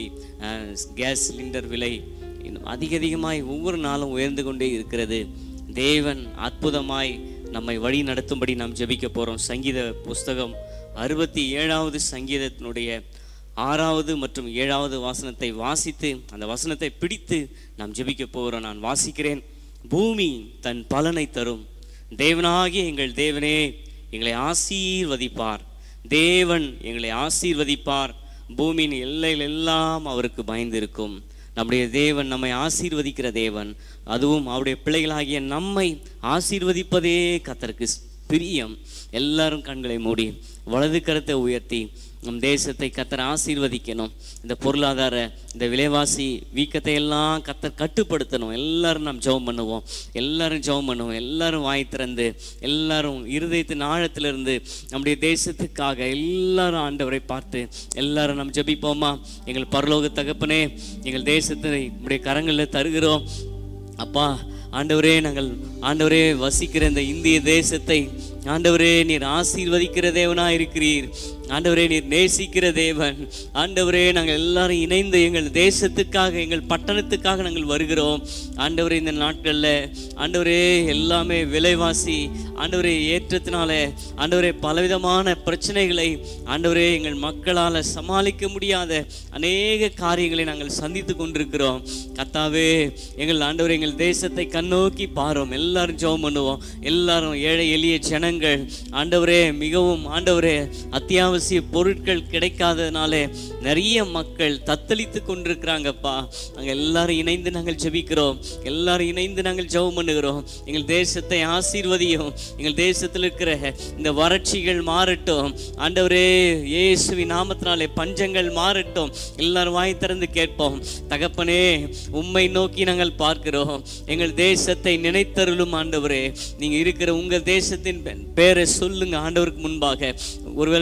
கேஸ் சிலிண்டர் விலை இன்னும் அதிக அதிகமாய் ஒவ்வொரு நாளும் உயர்ந்து கொண்டே இருக்கிறது. தேவன் அற்புதமாய் நம்மை வழி நடத்தும்படி நாம் ஜெபிக்க போகிறோம். சங்கீத புஸ்தகம் அறுபத்தி ஏழாவது சங்கீதத்தினுடைய ஆறாவது மற்றும் ஏழாவது வசனத்தை வாசித்து அந்த வசனத்தை பிடித்து நாம் ஜெபிக்க போகிறோம். நான் வாசிக்கிறேன். பூமி தன் பலனை தரும், தேவனாகிய எங்கள் தேவனே எங்களை ஆசீர்வதிப்பார். தேவன் எங்களை ஆசீர்வதிப்பார். பூமியின் எல்லையில் எல்லாம் அவருக்கு பயந்திருக்கும். நம்முடைய தேவன் நம்மை ஆசீர்வதிக்கிற தேவன். அதுவும் அவருடைய பிள்ளைகளாகிய நம்மை ஆசீர்வதிப்பதே கர்த்தருக்கு பிரியம். எல்லாரும் கண்களை மூடி வலது கரத்தை உயர்த்தி நம் தேசத்தை கர்த்தர் ஆசீர்வதிக்கணும். இந்த பொருளாதார இந்த விலைவாசி வீக்கத்தை எல்லாம் கர்த்தர் கட்டுப்படுத்தணும். எல்லாரும் நாம் ஜெபம் பண்ணுவோம். எல்லாரும் ஜெபம் பண்ணுவோம். எல்லாரும் வாய் திறந்து எல்லாரும் இருதயத்தின் ஆழத்திலிருந்து நம்முடைய தேசத்துக்காக எல்லாரும் ஆண்டவரை பார்த்து எல்லாரும் நாம் ஜெபிப்போமா? எங்கள் பரலோக தகப்பனே, எங்கள் தேசத்தை நம்முடைய கரங்களில் தருகிறோம் அப்பா. ஆண்டவரே, நாங்கள் ஆண்டவரே வசிக்கிற இந்த இந்திய தேசத்தை ஆண்டவரே நீர் ஆசீர்வதிக்கிற தேவனாக இருக்கிறீர். ஆண்டவரே நீர் நேசிக்கிற தேவன். ஆண்டவரே நாங்கள் எல்லாரும் இணைந்து எங்கள் தேசத்துக்காக எங்கள் பட்டணத்துக்காக நாங்கள் வருகிறோம். ஆண்டவரே இந்த நாட்களில் ஆண்டவரே எல்லாமே விலைவாசி ஆண்டவரே ஏற்றத்தினால ஆண்டவரே பலவிதமான பிரச்சனைகளை ஆண்டவரே எங்கள் மக்களால் சமாளிக்க முடியாத அநேக காரியங்களை நாங்கள் சந்தித்து கொண்டிருக்கிறோம். கர்த்தாவே எங்கள் ஆண்டவரே எங்கள் தேசத்தை கண்ணோக்கி பாரோம். எல்லாரும் ஜெபம் பண்ணுவோம். எல்லாரும் ஏழை எளிய ஜனங்கள் ஆண்டவரே மிகவும் ஆண்டவரே அத்தியாவசிய பொருட்கள் கிடைக்காதனாலே நிறைய மக்கள் தத்தளித்து கொண்டிருக்கிறாங்கப்பா. நாங்கள் எல்லாரும் இணைந்து நாங்கள் ஜெபிக்கிறோம். எல்லாரும் இணைந்து நாங்கள் ஜெபம் பண்ணுகிறோம். எங்கள் தேசத்தை ஆசீர்வதியும். எங்கள் தேசத்தில் இருக்கிற இந்த வறட்சிகள் மாறட்டும் ஆண்டவரே. இயேசுவின் நாமத்தினாலே பஞ்சங்கள் மாறட்டும். எல்லாரும் வாய் திறந்து கேட்போம். தகப்பனே, உம்மை நோக்கி நாங்கள் பார்க்கிறோம். எங்கள் தேசத்தை நினைத்தருளும் ஆண்டவரே. நீங்க இருக்கிற உங்கள் தேசத்தின் பேரை சொல்லுங்க ஆண்டவருக்கு முன்பாக. ஒருவேளை நீங்க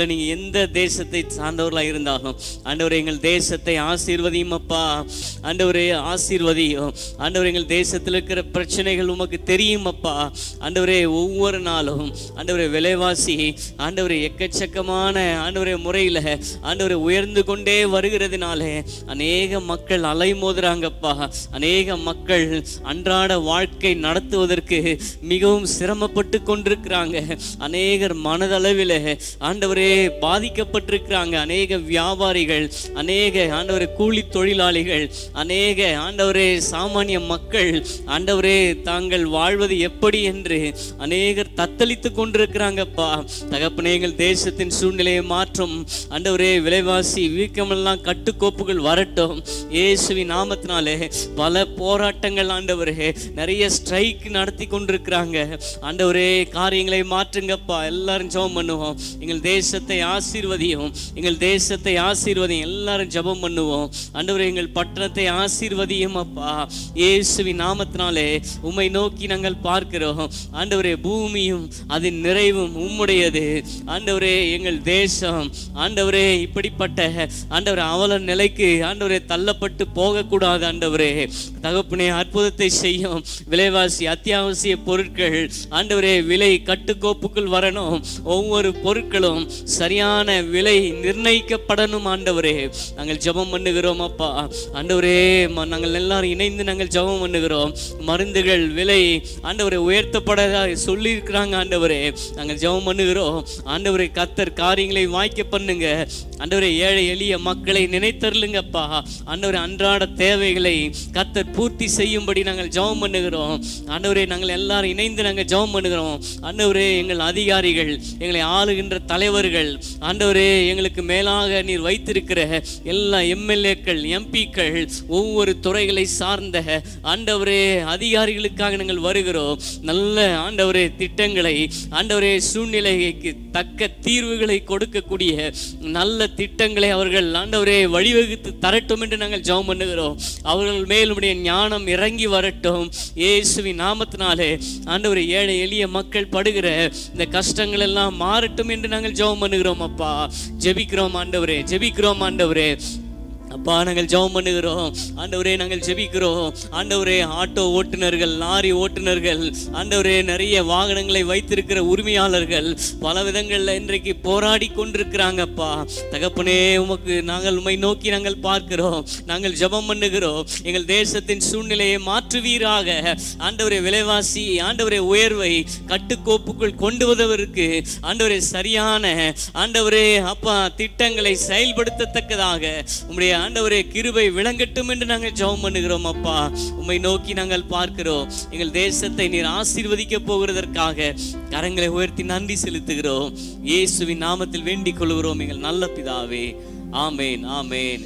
எந்த தேசத்தை சார்ந்தவர்களாக இருந்தாலும் ஆண்டவரே எங்கள் தேசத்தை ஆசீர்வதியும் அப்பா. ஆண்டவரே ஆசீர்வதியும் ஆண்டவரே. எங்கள் தேசத்தில் இருக்கிற பிரச்சனைகள் உமக்கு தெரியும் அப்பா. ஆண்டவரே ஒவ்வொரு நாளும் ஆண்டவரே விலைவாசி ஆண்டவரே எக்கச்சக்கமான ஆண்டவரே முறையில் ஆண்டவரே உயர்ந்து கொண்டே வருகிறதுனாலே அநேக மக்கள் அலைமோதுறாங்கப்பா. அநேக மக்கள் அன்றாட வாழ்க்கை நடத்துவதற்கு மிகவும் சிரமப்பட்டு கொண்டிருக்கிறாங்க. அநேகர் மனதளவில் ஆண்டவரே பாதிக்கப்பட்டிருக்கிறாங்க. அநேக வியாபாரிகள், அநேக ஆண்டவரே கூலி தொழிலாளிகள், அநேக ஆண்டவரே சாமானிய மக்கள் ஆண்டவரே தாங்கள் வாழ்வது எப்படி என்று அநேகர் தத்தளித்து கொண்டிருக்கிறாங்கப்பா. தகப்பனே எங்கள் தேசத்தின் சூழ்நிலையை மாற்றும் ஆண்டவரே. விலைவாசி வீக்கமெல்லாம் கட்டுக்கோப்புகள் வரட்டும் இயேசுவின் நாமத்தினாலே. பல போராட்டங்கள் ஆண்டவரே, நிறைய ஸ்ட்ரைக் நடத்தி கொண்டிருக்கிறாங்க ஆண்டவரே. காரியங்களை மாற்றுங்கப்பா. எல்லாரும் ஜெபம் பண்ணுவோம். எங்கள் தேசத்தை ஆசீர்வதியும், எங்கள் தேசத்தை ஆசீர்வதியும். எல்லாரும் ஜெபம் பண்ணுவோம். ஆண்டவரே எங்கள் பட்டணத்தை ஆசீர்வதியும் அப்பா. இயேசுவின் நாமத்தினாலே உம்மை நோக்கி நாங்கள் பார்க்கிறோம் ஆண்டவரே. பூமியும் அதன் நிறைவும் உம்முடையது ஆண்டவரே. எங்கள் தேசம் ஆண்டவரே இப்படிப்பட்ட ஆண்டவரே அவல நிலைக்கு ஆண்டவரே தள்ளப்பட்டு போகக்கூடாது ஆண்டவரே. தகப்பனே அற்புதத்தை செய்யும். விலைவாசி அத்தியாவசிய பொருட்கள் ஆண்டவரே விலை கட்டுக்கோப்புக்குள் வரணும். ஒவ்வொரு பொருட்களும் சரியான விலை நிர்ணயிக்கப்படணும் ஆண்டவரே. நாங்கள் ஜெபம் பண்ணுகிறோம் அப்பா. ஆண்டவரே நாங்கள் எல்லாரும் இணைந்து நாங்கள் ஜெபம் பண்ணுகிறோம். மருந்துகள் விலை ஆண்டவரை உயர்த்தப்பட சொல்லி இருக்கிறாங்க ஆண்டவரே. நாங்கள் ஜெபம் பண்ணுகிறோம் ஆண்டவரை. கத்தர் காரியங்களை வாய்க்க பண்ணுங்க ஆண்டவரே. ஏழை எளிய மக்களை நினைத்தருளுங்கப்பா ஆண்டவரே. அன்றாட தேவைகளை கத்தர் பூர்த்தி செய்யும்படி நாங்கள் ஜெபம் பண்ணுகிறோம் ஆண்டவரே. நாங்கள் எல்லாரும் இணைந்து நாங்கள் ஜெபம் பண்ணுகிறோம் ஆண்டவரே. எங்கள் அதிகாரிகள், எங்களை ஆளுகின்ற தலைவர்கள் ஆண்டவரே, எங்களுக்கு மேலாக நீர் வைத்திருக்கிற எல்லா எம்எல்ஏக்கள், எம்பிக்கள், ஒவ்வொரு துறைகளை சார்ந்த ஆண்டவரே அதிகாரிகளுக்காக நாங்கள் வருகிறோம். நல்ல ஆண்டவரே திட்டங்களை ஆண்டவரே, சூழ்நிலைக்கு தக்க தீர்வுகளை கொடுக்கக்கூடிய நல்ல திட்டங்களை அவர்கள் ஆண்டவரே வழிவகுத்து தரட்டும் என்று நாங்கள் ஜெபம் பண்ணுகிறோம். அவர்கள் மேலுடைய ஞானம் இறங்கி வரட்டும் இயேசுவின் நாமத்தினாலே ஆண்டவரே. ஏழை எளிய மக்கள் படுகிற இந்த கஷ்டங்கள் எல்லாம் மாறட்டும் என்று நாங்கள் ஜெபம் பண்ணுகிறோம் அப்பா. ஜெபிக்கிறோம் ஆண்டவரே, ஜெபிக்கிறோம் ஆண்டவரே. அப்பா நாங்கள் ஜெபம் பண்ணுகிறோம் ஆண்டவரே. நாங்கள் ஜெபிக்கிறோம் ஆண்டவரே. ஆட்டோ ஓட்டுநர்கள், லாரி ஓட்டுநர்கள் ஆண்டவரே, நிறைய வாகனங்களை வைத்திருக்கிற உரிமையாளர்கள் பல விதங்களில் இன்றைக்கு போராடி கொண்டிருக்கிறாங்கப்பா. தகப்பனே உமக்கு நாங்கள் உம்மை நோக்கி நாங்கள் பார்க்கிறோம். நாங்கள் ஜெபம் பண்ணுகிறோம். எங்கள் தேசத்தின் சூழ்நிலையை மாற்றுவீராக ஆண்டவரே. விலைவாசி ஆண்டவரே உயர்வை கட்டுக்கோப்புக்குள் கொண்டு வருவதற்கு ஆண்டவரே சரியான ஆண்டவரே அப்பா திட்டங்களை செயல்படுத்தத்தக்கதாக உம்முடைய ஆண்டவரே கிருபை விளங்கட்டும் என்று நாங்கள் ஜெபம் பண்ணுகிறோம் அப்பா. உம்மை நோக்கி நாங்கள் பார்க்கிறோம். எங்கள் தேசத்தை நீர் ஆசீர்வதிக்க போகிறதற்காக கரங்களை உயர்த்தி நன்றி செலுத்துகிறோம். இயேசுவின் நாமத்தில் வேண்டிக் கொள்கிறோம் எங்கள் நல்ல பிதாவே. ஆமேன், ஆமேன்.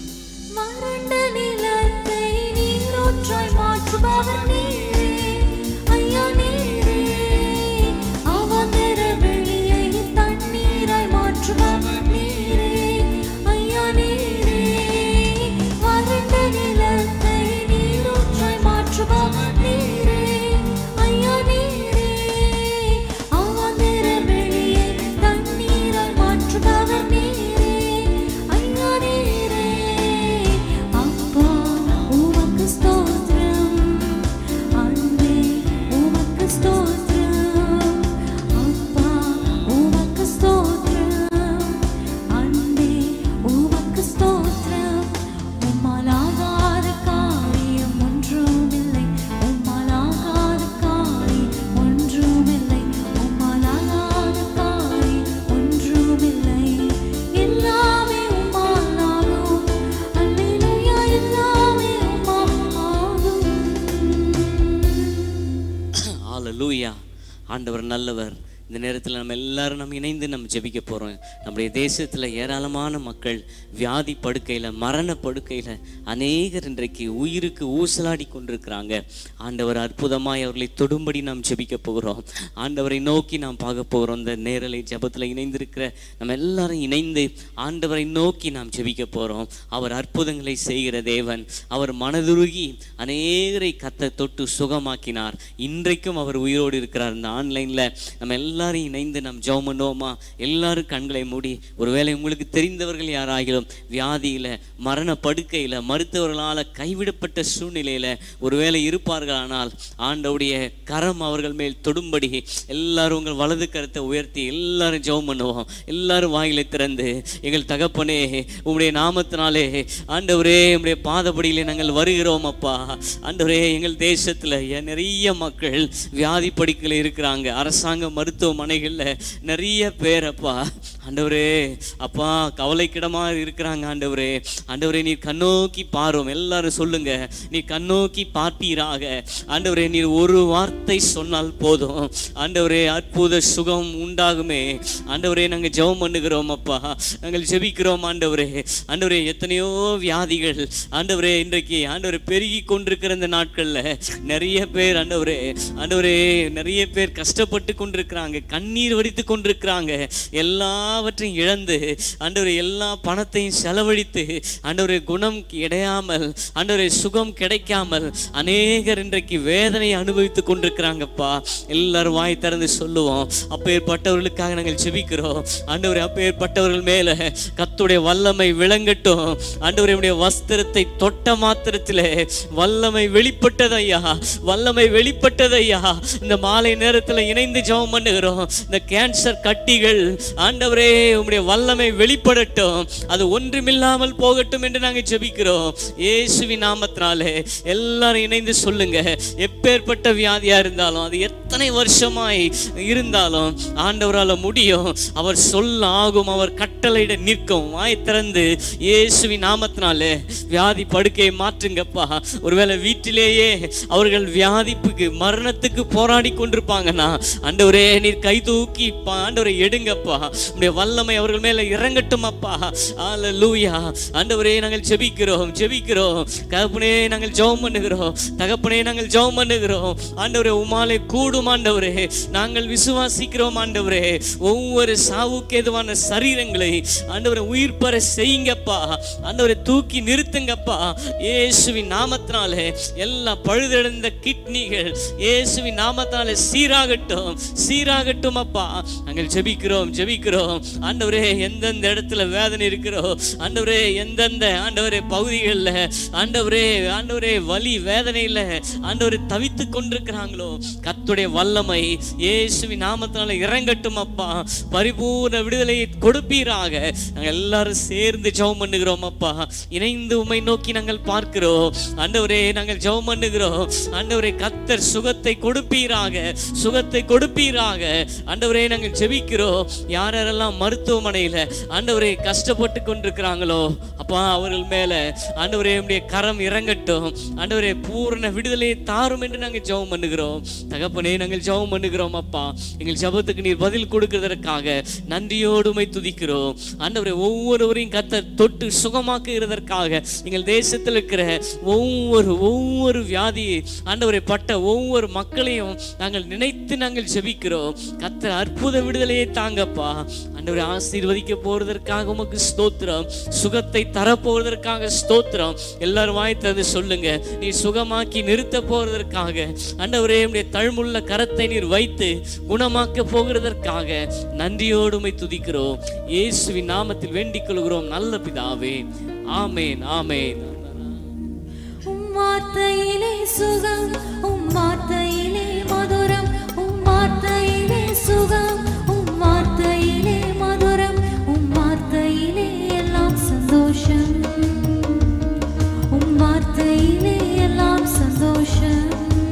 வறண்ட நிலத்தை நீரூற்றாய் மாற்றுபவர் நீரே ஐயா, நீரே. அவாந்தர வெளியை தண்ணீராய் மாற்றுபவர் நீரே ஐயா, நீரே. வறண்ட நிலத்தை நீரூற்றாய் மாற்றுபவர் நீரே ஐயா, நீரே. அவாந்தர வெளியை தண்ணீராய் மாற்றுபவர் நீரே ஐயா, நீரே. அப்பா உமக்கு ஸ்தோத்திரம், அன்பே உமக்கு ஸ்தோத்திரம். அப்பா உமக்கு ஸ்தோத்திரம், அன்பே உமக்கு ஸ்தோத்திரம். உம்மால் ஆகாத காரியம் ஒன்றுமில்லை, உம்மால் ஆகாத காரியம் ஒன்றுமில்லை, உம்மால் ஆகாத காரியம் ஒன்றுமில்லை. எல்லாமே உம்மால் ஆகும். அல்லேலூயா, எல்லாமே உம்மால் ஆகும். ஹல்லேலூயா. ஆண்டவர் நல்லவர். இந்த நேரத்தில் நம்ம எல்லாரும் நம்ம இணைந்து நம்ம ஜெபிக்க போகிறோம். நம்முடைய தேசத்தில் ஏராளமான மக்கள் வியாதி படுக்கையில், மரண படுக்கையில் அநேகர் இன்றைக்கு உயிருக்கு ஊசலாடி கொண்டிருக்கிறாங்க. ஆண்டவர் அற்புதமாய் அவர்களை தொடும்படி நாம் ஜெபிக்க போகிறோம். ஆண்டவரை நோக்கி நாம் பார்க்க போகிறோம். இந்த நேரலை ஜெபத்தில் இணைந்திருக்கிற நம்ம எல்லாரும் இணைந்து ஆண்டவரை நோக்கி நாம் ஜெபிக்க போகிறோம். அவர் அற்புதங்களை செய்கிற தேவன். அவர் மனதுருகி அநேகரை கத்த தொட்டு சுகமாக்கினார். இன்றைக்கும் அவர் உயிரோடு இருக்கிறார். இந்த ஆன்லைனில் நம்ம எல்லாரும் இணைந்து நாம் ஜெபம் பண்ணுவோமா? எல்லாரும் கண்களை மூடி, ஒருவேளை உங்களுக்கு தெரிந்தவர்கள் யாராகிலும் வியாதியில, மரண படுக்கையில, மருத்துவர்களால் கைவிடப்பட்ட சூழ்நிலையில ஒருவேளை இருப்பார்களானால் ஆண்டவருடைய கரம் அவர்கள் மேல் தொடும்படி எல்லாரும் உங்கள் வலது கரத்தை உயர்த்தி எல்லாரும் ஜெபம் பண்ணுவோம். எல்லாரும் வாயிலை திறந்து, எங்கள் தகப்பனே உம்முடைய நாமத்தினாலே ஆண்டவரே உம்முடைய பாதபடியிலே நாங்கள் வருகிறோம் அப்பா. ஆண்டவரே எங்கள் தேசத்துல நிறைய மக்கள் வியாதி படுக்கையில் இருக்கிறாங்க, அரசாங்க மருத்துவமனைகள்ல நிறைய பேர் அப்பா. ஆண்டவரே அப்பா கவலைக்கிடமா இருக்கிறாங்க. ஆண்டவரே ஆண்டவரே நீர் கண்ணோக்கி பாரும். எல்லாரும் சொல்லுங்க, நீ கண்ணோக்கி பார்ப்பீராக. ஆண்டவரே நீர் ஒரு வார்த்தை சொன்னால் போதும் ஆண்டவரே அற்புத சுகம் உண்டாகுமே. ஆண்டவரே நாங்கள் ஜெபம் பண்ணுகிறோம் அப்பா, நாங்கள் ஜெபிக்கிறோம் ஆண்டவரே. ஆண்டவரே எத்தனையோ வியாதிகள் ஆண்டவரே இன்றைக்கு ஆண்டவரே பெருகி கொண்டிருக்கிற இந்த நாட்கள்ல நிறைய பேர் ஆண்டவரே ஆண்டவரே நிறைய பேர் கஷ்டப்பட்டு கொண்டிருக்கிறாங்க, கண்ணீர் வடித்து கொண்டிருக்கிறாங்க. எல்லாவற்றையும் இழந்து ஆண்டவரே எல்லா பணத்தையும் செலவழித்து ஆண்டவரே குணம் கிடையாமல் ஆண்டவரே சுகம் கிடைக்காமல் அநேகர் இன்றைக்கு வேதனை அனுபவித்துக் கொண்டிருக்கிறாங்கப்பா. எல்லாரும் வாய் திறந்து சொல்லுவோம், அப்பேற்பட்டவர்களுக்காக நாங்கள் ஜெபிக்கிறோம். ஆண்டவரே அப்பேற்பட்டவர்கள் மேல கர்த்தருடைய வல்லமை விளங்கட்டும். ஆண்டவருடைய வஸ்திரத்தை தொட்ட மாத்திரத்திலே வல்லமை வெளிப்பட்டது ஐயா, வல்லமை வெளிப்பட்டது ஐயா. இந்த மாலை நேரத்தில் இணைந்து ஜெபம் பண்ணுகிறோம். இந்த கேன்சர் கட்டிகள் ஆண்டவரே உம்முடைய வல்லமை வெளிப்படட்டும், அது ஒன்றுமில்லாமல் போகட்டும் என்று நாங்கள் ஜெபிக்கிறோம் இயேசுவின் நாமத்தினாலே. எல்லாரும் இணைந்து சொல்லுங்க, எப்பேற்பட்ட வியாதியா இருந்தாலும், அது எத்தனை வருஷமாய் இருந்தாலும் ஆண்டவரால் முடியும். அவர் சொல்ல ஆகும், அவர் கட்டளையிட நிற்கும். வாய் திறந்து இயேசுவின் நாமத்தினாலே வியாதி படுக்கையை மாற்றுங்கப்பா. ஒருவேளை வீட்டிலேயே அவர்கள் வியாதிப்புக்கு மரணத்துக்கு போராடி கொண்டிருப்பாங்கன்னா ஆண்டவரே நீர் கை தூக்கி ஆண்டவரை எடுங்கப்பா. உம்முடைய வல்லமை அவர்கள் மேல இறங்கட்டும் அப்பா. அல்லேலூயா. ஆண்டவரே நாங்கள் ஜெபிக்கிறோம் ஜெபிக்கிறோம் தகப்பனே, நாங்கள் ஜெபம் பண்ணுகிறோம் தகப்பனே, நாங்கள் ஜெபம் பண்ணுகிறோம். ஆண்டவரே உம்மாலே கூடும் ஆண்டவரே, நாங்கள் விசுவாசிக்கிறோம் ஆண்டவரே. ஒவ்வொரு சாவுக்கு ஏதுவான சரீரங்களை ஆண்டவரை உயிர் பெற செய்யுங்கப்பா. ஆண்டவரை தூக்கி நிறுத்துங்கப்பா இயேசுவின் நாமத்தினாலே. எல்லா பழுதடைந்த கிட்னிகள் இயேசுவின் நாமத்தினாலே சீராகட்டும் சீராகட்டும் அப்பா. நாங்கள் ஜெபிக்கிறோம் ஜெபிக்கிறோம் ஆண்டவரே. எந்தெந்த இடத்துல வேதனை இருக்கிறோ ஆண்டவரே, எந்தெந்த ஆண்டவரே பகுதிகளில் ஆண்டவரே ஆண்டவரே வலி வேதனையில் ஆண்டவரை தவித்து கொண்டிருக்கிறாங்களோ கர்த்தருடைய வல்லமை இயேசுவின் நாமத்தினால இறங்கட்டும் அப்பா. பரிபூர்ண விடுதலையை கொடுப்பீராக. நாங்கள் எல்லாரும் சேர்ந்து ஜெபம் பண்ணுகிறோம் அப்பா. இணைந்து உம்மை நோக்கி நாங்கள் பார்க்கிறோம் ஆண்டவரே. நாங்கள் ஜெபம் பண்ணுகிறோம் ஆண்டவரே. கர்த்தர் சுகத்தை கொடுப்பீராக, சுகத்தை கொடுப்பீராக ஆண்டவரே. நாங்கள் ஜெபிக்கிறோம். யார் யாரெல்லாம் மருத்துவமனையில் ஆண்டவரே கஷ்டப்பட்டு கொண்டிருக்கிறாங்களோ அப்பா, அவர்கள் மேல ஆண்டவரே உம்முடைய கரம் இறங்கட்டும் ஆண்டவரே. பூரண விடுதலையை தாரும் என்று நாங்கள் ஜெபம் பண்ணுகிறோம் தகப்பனே. நாங்கள் ஜெபம் பண்ணுகிறோம் அப்பா. எங்கள் ஜெபத்துக்கு நீர் பதில் கொடுக்கிறதற்காக நன்றியோடு உம்மை துதிக்கிறோம் ஆண்டவரே. ஒவ்வொருவரையும் கர்த்தர் தொட்டு சுகமாக்குகிறதற்காக எங்கள் தேசத்தில் இருக்கிற ஒவ்வொரு ஒவ்வொரு வியாதி ஆண்டவரை பட்ட ஒவ்வொரு மக்களையும் நாங்கள் நினைத்து நாங்கள் ஜெபிக்கிறோம். கர்த்தர் அற்புத விடுதலையை தாங்கப்பா ஆண்டவரை. ஆசீர்வதிக்க போறதற்காக உமக்கு ஸ்தோத்திரம், சுகத்தை தரப்போவதற்காக ஸ்தோத்திரம். எல்லாரும் வாய் திறந்து சொல்லுங்க, நீ சுகமாக்கி நிறுத்த போறதற்காக ஆண்டவரே உம்முடைய தழுமுள்ள கரத்தை நீர் வைத்து குணமாக்க போகிறதற்காக நன்றியோடு உம்மை துதிக்கிறோம் இயேசுவின் நாமத்தில் வேண்டிக் கொள்கிறோம் நல்ல பிதாவே. ஆமேன் ஆமேன். உம் வார்த்தையிலே சுகம், உம் வார்த்தையிலே மதுரம், உம் வார்த்தையிலே சுகம், உம் வார்த்தையிலே மதுரம், உம் வார்த்தையிலே எல்லாம் சந்தோஷம், உம் வார்த்தையிலே எல்லாம் சந்தோஷம்,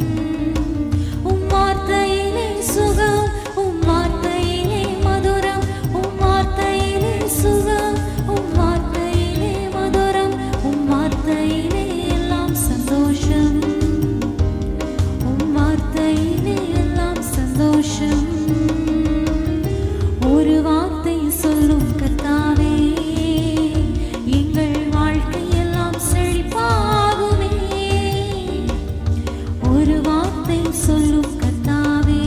உம் வார்த்தையிலே சுகம், உம் வார்த்தையிலே மதுரம், உம் வார்த்தையிலே சுகம், உம் வார்த்தையிலே மதுரம், உம் வார்த்தையிலே எல்லாம் சந்தோஷம், உம் வார்த்தையிலே எல்லாம் சந்தோஷம். ஒரு வார்த்தை சொல்லும் கர்த்தாவே, எங்கள் வாழ்க்கை எல்லாம் செழிப்பாகுமே. ஒரு வார்த்தை சொல்லும் கர்த்தாவே.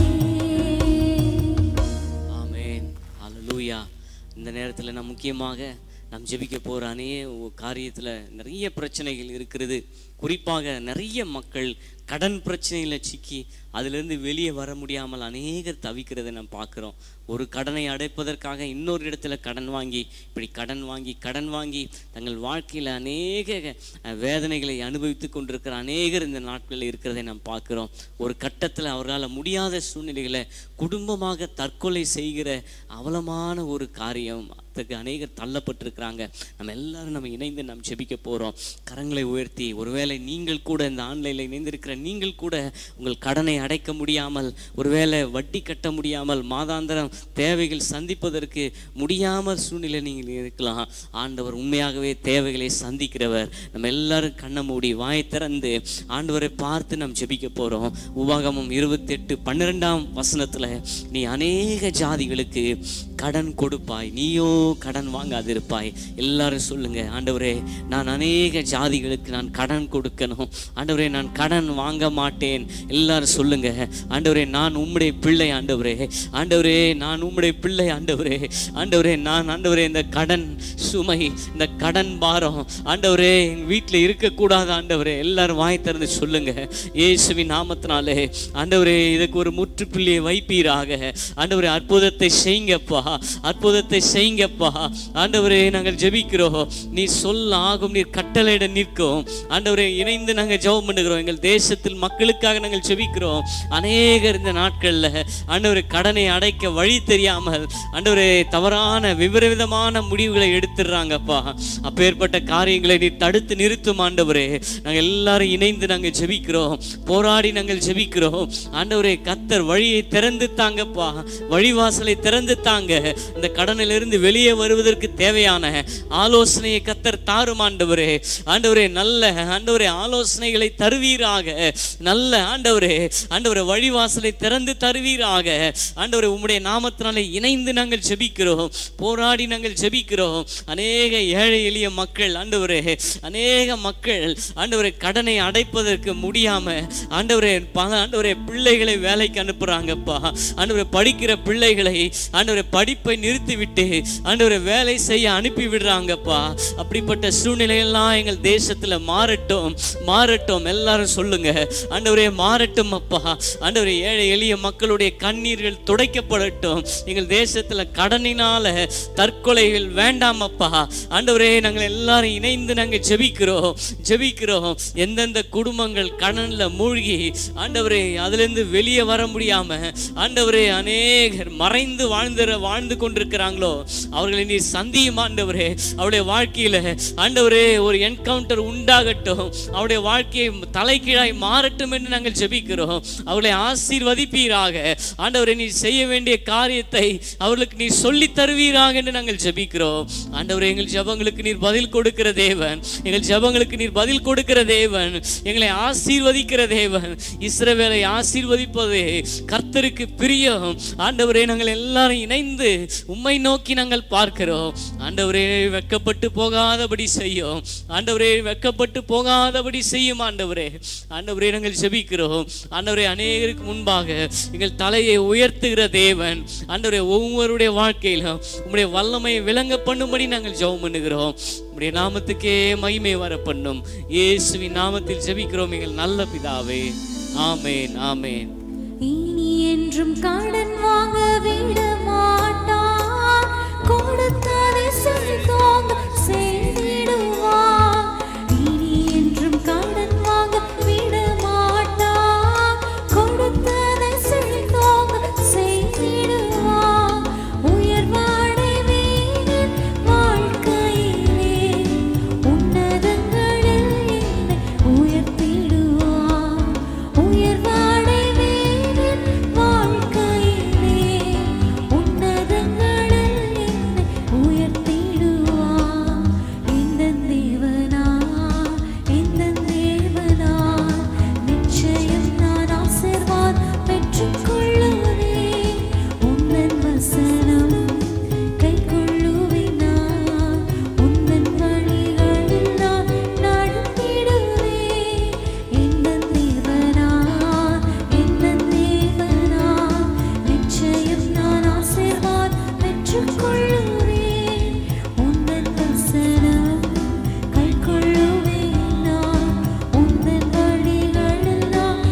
ஆமென். ஹல்லேலூயா. இந்த நேரத்தில் நான் முக்கியமாக நாம் ஜெபிக்க போகிற அநேக காரியத்தில் நிறைய பிரச்சனைகள் இருக்கிறது. குறிப்பாக நிறைய மக்கள் கடன் பிரச்சனையில் சிக்கி அதிலிருந்து வெளியே வர முடியாமல் அநேகர் தவிக்கிறதை நம்ம பார்க்குறோம். ஒரு கடனை அடைப்பதற்காக இன்னொரு இடத்துல கடன் வாங்கி இப்படி கடன் வாங்கி கடன் வாங்கி தங்கள் வாழ்க்கையில் அநேக வேதனைகளை அனுபவித்து கொண்டிருக்கிற அநேகர் இந்த நாட்களில் இருக்கிறதை நாம் பார்க்குறோம். ஒரு கட்டத்தில் அவர்களால் முடியாத சூழ்நிலைகளை குடும்பமாக தற்கொலை செய்கிற அவலமான ஒரு காரியம் அதுக்கு அநேகர் தள்ளப்பட்டிருக்கிறாங்க. நம்ம எல்லாரும் நம்ம இணைந்து நாம் ஜெபிக்க போகிறோம். கரங்களை உயர்த்தி, ஒருவேளை நீங்கள் கூட இந்த ஆன்லைனில் இணைந்திருக்கிற நீங்கள் கூட உங்கள் கடனை அடைக்க முடியாமல், ஒருவேளை வட்டி கட்ட முடியாமல், மாதாந்திரம் தேவைகள் சந்திப்பதற்கு முடியாமல் சூழ்நிலை நீங்கள் இருக்கலாம். ஆண்டவர் உண்மையாகவே தேவைகளை சந்திக்கிறவர். நம்ம எல்லாரும் கண்ணை மூடி வாயை திறந்து ஆண்டவரை பார்த்து நாம் ஜெபிக்க போகிறோம். உபாகமம் இருபத்தி எட்டு பன்னிரெண்டாம் வசனத்தில், நீ அநேக ஜாதிகளுக்கு கடன் கொடுப்பாய், நீயோ கடன் வாங்காதிருப்பாய். எல்லாரும் சொல்லுங்க, ஆண்டவரே நான் அநேக ஜாதிகளுக்கு நான் கடன் கொடுக்கணும். ஆண்டவரே நான் கடன் வாங்க மாட்டேன். எல்லாரும் சொல்லுங்க, ஆண்டவரே நான் உம்முடைய பிள்ளை. ஆண்டவரே ஆண்டவரே நான் உம்முடைய பிள்ளை. ஆண்டவரே ஆண்டவரே நான் ஆண்டவரே இந்த கடன் சுமை, இந்த கடன் பாரம் ஆண்டவரே எங்க வீட்டில் இருக்கக்கூடாது. ஆண்டவரே எல்லாரும் வாய் திறந்து சொல்லுங்க, இயேசுவின் நாமத்தினாலே ஆண்டவரே இதுக்கு ஒரு முற்றுப்புள்ளியை வைப்பீராக. ஆண்டவரே அற்புதத்தை செய்யுங்கப்பா, அற்புதத்தை செய்யுங்கப்பா. ஆண்டவரே நாங்கள் ஜெபிக்கிறோம், நீ சொல்ல ஆகும், நீர் கட்டளையிட நிற்கும். ஆண்டவரே இணைந்து நாங்கள் ஜெபம் பண்ணுகிறோம். எங்கள் தேசத்தில் மக்களுக்காக நாங்கள் ஜெபிக்கிறோம். அநேகர் இந்த நாட்களில் ஆண்டவரே கடனை அடைக்க வழி தெரியாமல் ஆண்டவரே தவறான விபரீதமான முடிவுகளை எடுத்துடுறாங்கப்பா. அப்பேற்பட்ட காரியங்களை நீ தடுத்து நிறுத்தும். ஆண்டவரே நாங்கள் எல்லாரும் இணைந்து நாங்கள் ஜெபிக்கிறோம், போராடி நாங்கள் ஜெபிக்கிறோம். ஆண்டவரே கர்த்தர் வழியை திறந்து தாங்கப்பா, வழிவாசலை திறந்து தாங்க. இந்த கடனிலிருந்து வெளியே வருவதற்கு தேவையான ஆலோசனையை கர்த்தர் தாரும். ஆண்டவரே ஆண்டவரே நல்ல ஆண்டவரே ஆலோசனைகளை தருவீராக. நல்ல ஆண்டவரே ஆண்டவரே வழிவாசலை திறந்து தருவீராக. ஆண்டவரே உம்முடைய நாமத்தினாலே இணைந்து நாங்கள் ஜெபிக்கிறோம், போராடி நாங்கள் ஜெபிக்கிறோம். அநேக ஏழை எளிய மக்கள் ஆண்டவரே, அநேக மக்கள் ஆண்டவரே கடனை அடைப்பதற்கு முடியாம ஆண்டவரே பல ஆண்டவரே பிள்ளைகளை வேலைக்கு அனுப்புறாங்கப்பா. ஆண்டவரே படிக்கிற பிள்ளைகளை ஆண்டவரே படிப்பை நிறுத்திவிட்டு ஆண்டவரே வேலை செய்ய அனுப்பி விடுறாங்கப்பா. அப்படிப்பட்ட சூழ்நிலையெல்லாம் எங்கள் தேசத்துல மாறட்டும், மாறட்டும். எல்லாரும் சொல்லுங்க, ஆண்டவரே மாறட்டும் அப்பா. ஆண்டவரே ஏழை எளிய மக்களுடைய கண்ணீர்கள் துடைக்கப்படட்டும். எங்கள் தேசத்துல கடனினால தற்கொலைகள் வேண்டாம் அப்பா. ஆண்டவரே நாங்கள் எல்லாரும் இணைந்து நாங்கள் ஜெபிக்கிறோம், ஜெபிக்கிறோம். எந்தெந்த குடும்பங்கள் கடன்ல மூழ்கி ஆண்டவரே அதிலிருந்து வெளியே வர முடியாம ஆண்டவரே அநேகர் மறைந்து வாழ்ந்து வாழ்ந்து கொண்டிருக்கிறாங்களோ அவர்களை நீ சந்தியும். ஆண்டவரே அவருடைய வாழ்க்கையில ஆண்டவரே ஒரு என்கவுண்டர் உண்டாகட்டும், அவருடைய வாழ்க்கையை தலைகீழாய் மாறட்டும் என்று நாங்கள் ஜெபிக்கிறோம். அவர்களை ஆசீர்வதிப்பீராக. ஆண்டவரே நீ செய்ய வேண்டிய காரியத்தை அவர்களுக்கு நீ சொல்லி தருவீராக என்று நாங்கள் ஜெபிக்கிறோம். ஆண்டவரே எங்கள் ஜெபங்களுக்கு நீர் பதில் கொடுக்கிற தேவன், எங்கள் ஜெபங்களுக்கு நீர் பதில் கொடுக்கிற தேவன், எங்களை ஆசீர்வதிக்கிற தேவன். இஸ்ரவேலை ஆசீர்வதிப்பதே கர்த்தருக்கு பிரியம். ஆண்டவரே நாங்கள் எல்லாரும் இணைந்து உம்மை நோக்கி நாங்கள் பார்க்கிறோம். ஆண்டவரே வெட்கப்பட்டு போகாதபடி செய்யும். ஆண்டவரே வெட்கப்பட்டு போகாதபடி செய்யும். ஆண்டவரே ஆண்டவரே நாங்கள் ஜெபிக்கிறோம். ஆண்டவரே அநேகருக்கு முன்பாக எங்கள் தலையை உயர்த்துகிற தேவன். ஆண்டவரே ஒவ்வொருடைய வாழ்க்கையிலும் உம்முடைய வல்லமையை விளங்க பண்ணும்படி நாங்கள் ஜெபம் பண்ணுகிறோம். உம்முடைய நாமத்துக்கே மகிமை வர பண்ணும். இயேசுவின் நாமத்தில் ஜெபிக்கிறோம் எங்கள் நல்ல பிதாவே. ஆமேன், ஆமேன். இனி என்றும் கடன் வாங்க விட மாட்டார், கொடுத்ததை செலுத்தோங்க செய்திடுவார். இனி என்றும் கடன் வாங்க விட மாட்டார், கொடுத்ததை செலுத்தோங்க செய்திடுவார். உயர்வடைவேன் வாழ்க்கையிலே, உன்னதங்களில் என்னை உயர்த்திடுவார். உயர்வடைவேன் வாழ்க்கையிலே, உன்னதங்களில் என்னை உயர்த்திடுவார். எந்தன் தேவனா, எந்தன் தேவனா, நிச்சயம் நான் ஆசீர்வாதம் பெற்றுக்கொள்ளுவேன். உந்தன் வசனம் கைக்கொள்ளுவேன் நான், உந்தன் வழிகளில் நான் நடந்திடுவேன். எந்தன் தேவனா, எந்தன் தேவனா, நிச்சயம் நான் ஆசீர்வாதம் பெற்றுக்கொள்ளுவேன். உந்தன் வசனம் கைக்கொள்ளுவேன் நான், உந்தன் வழிகளில் நான்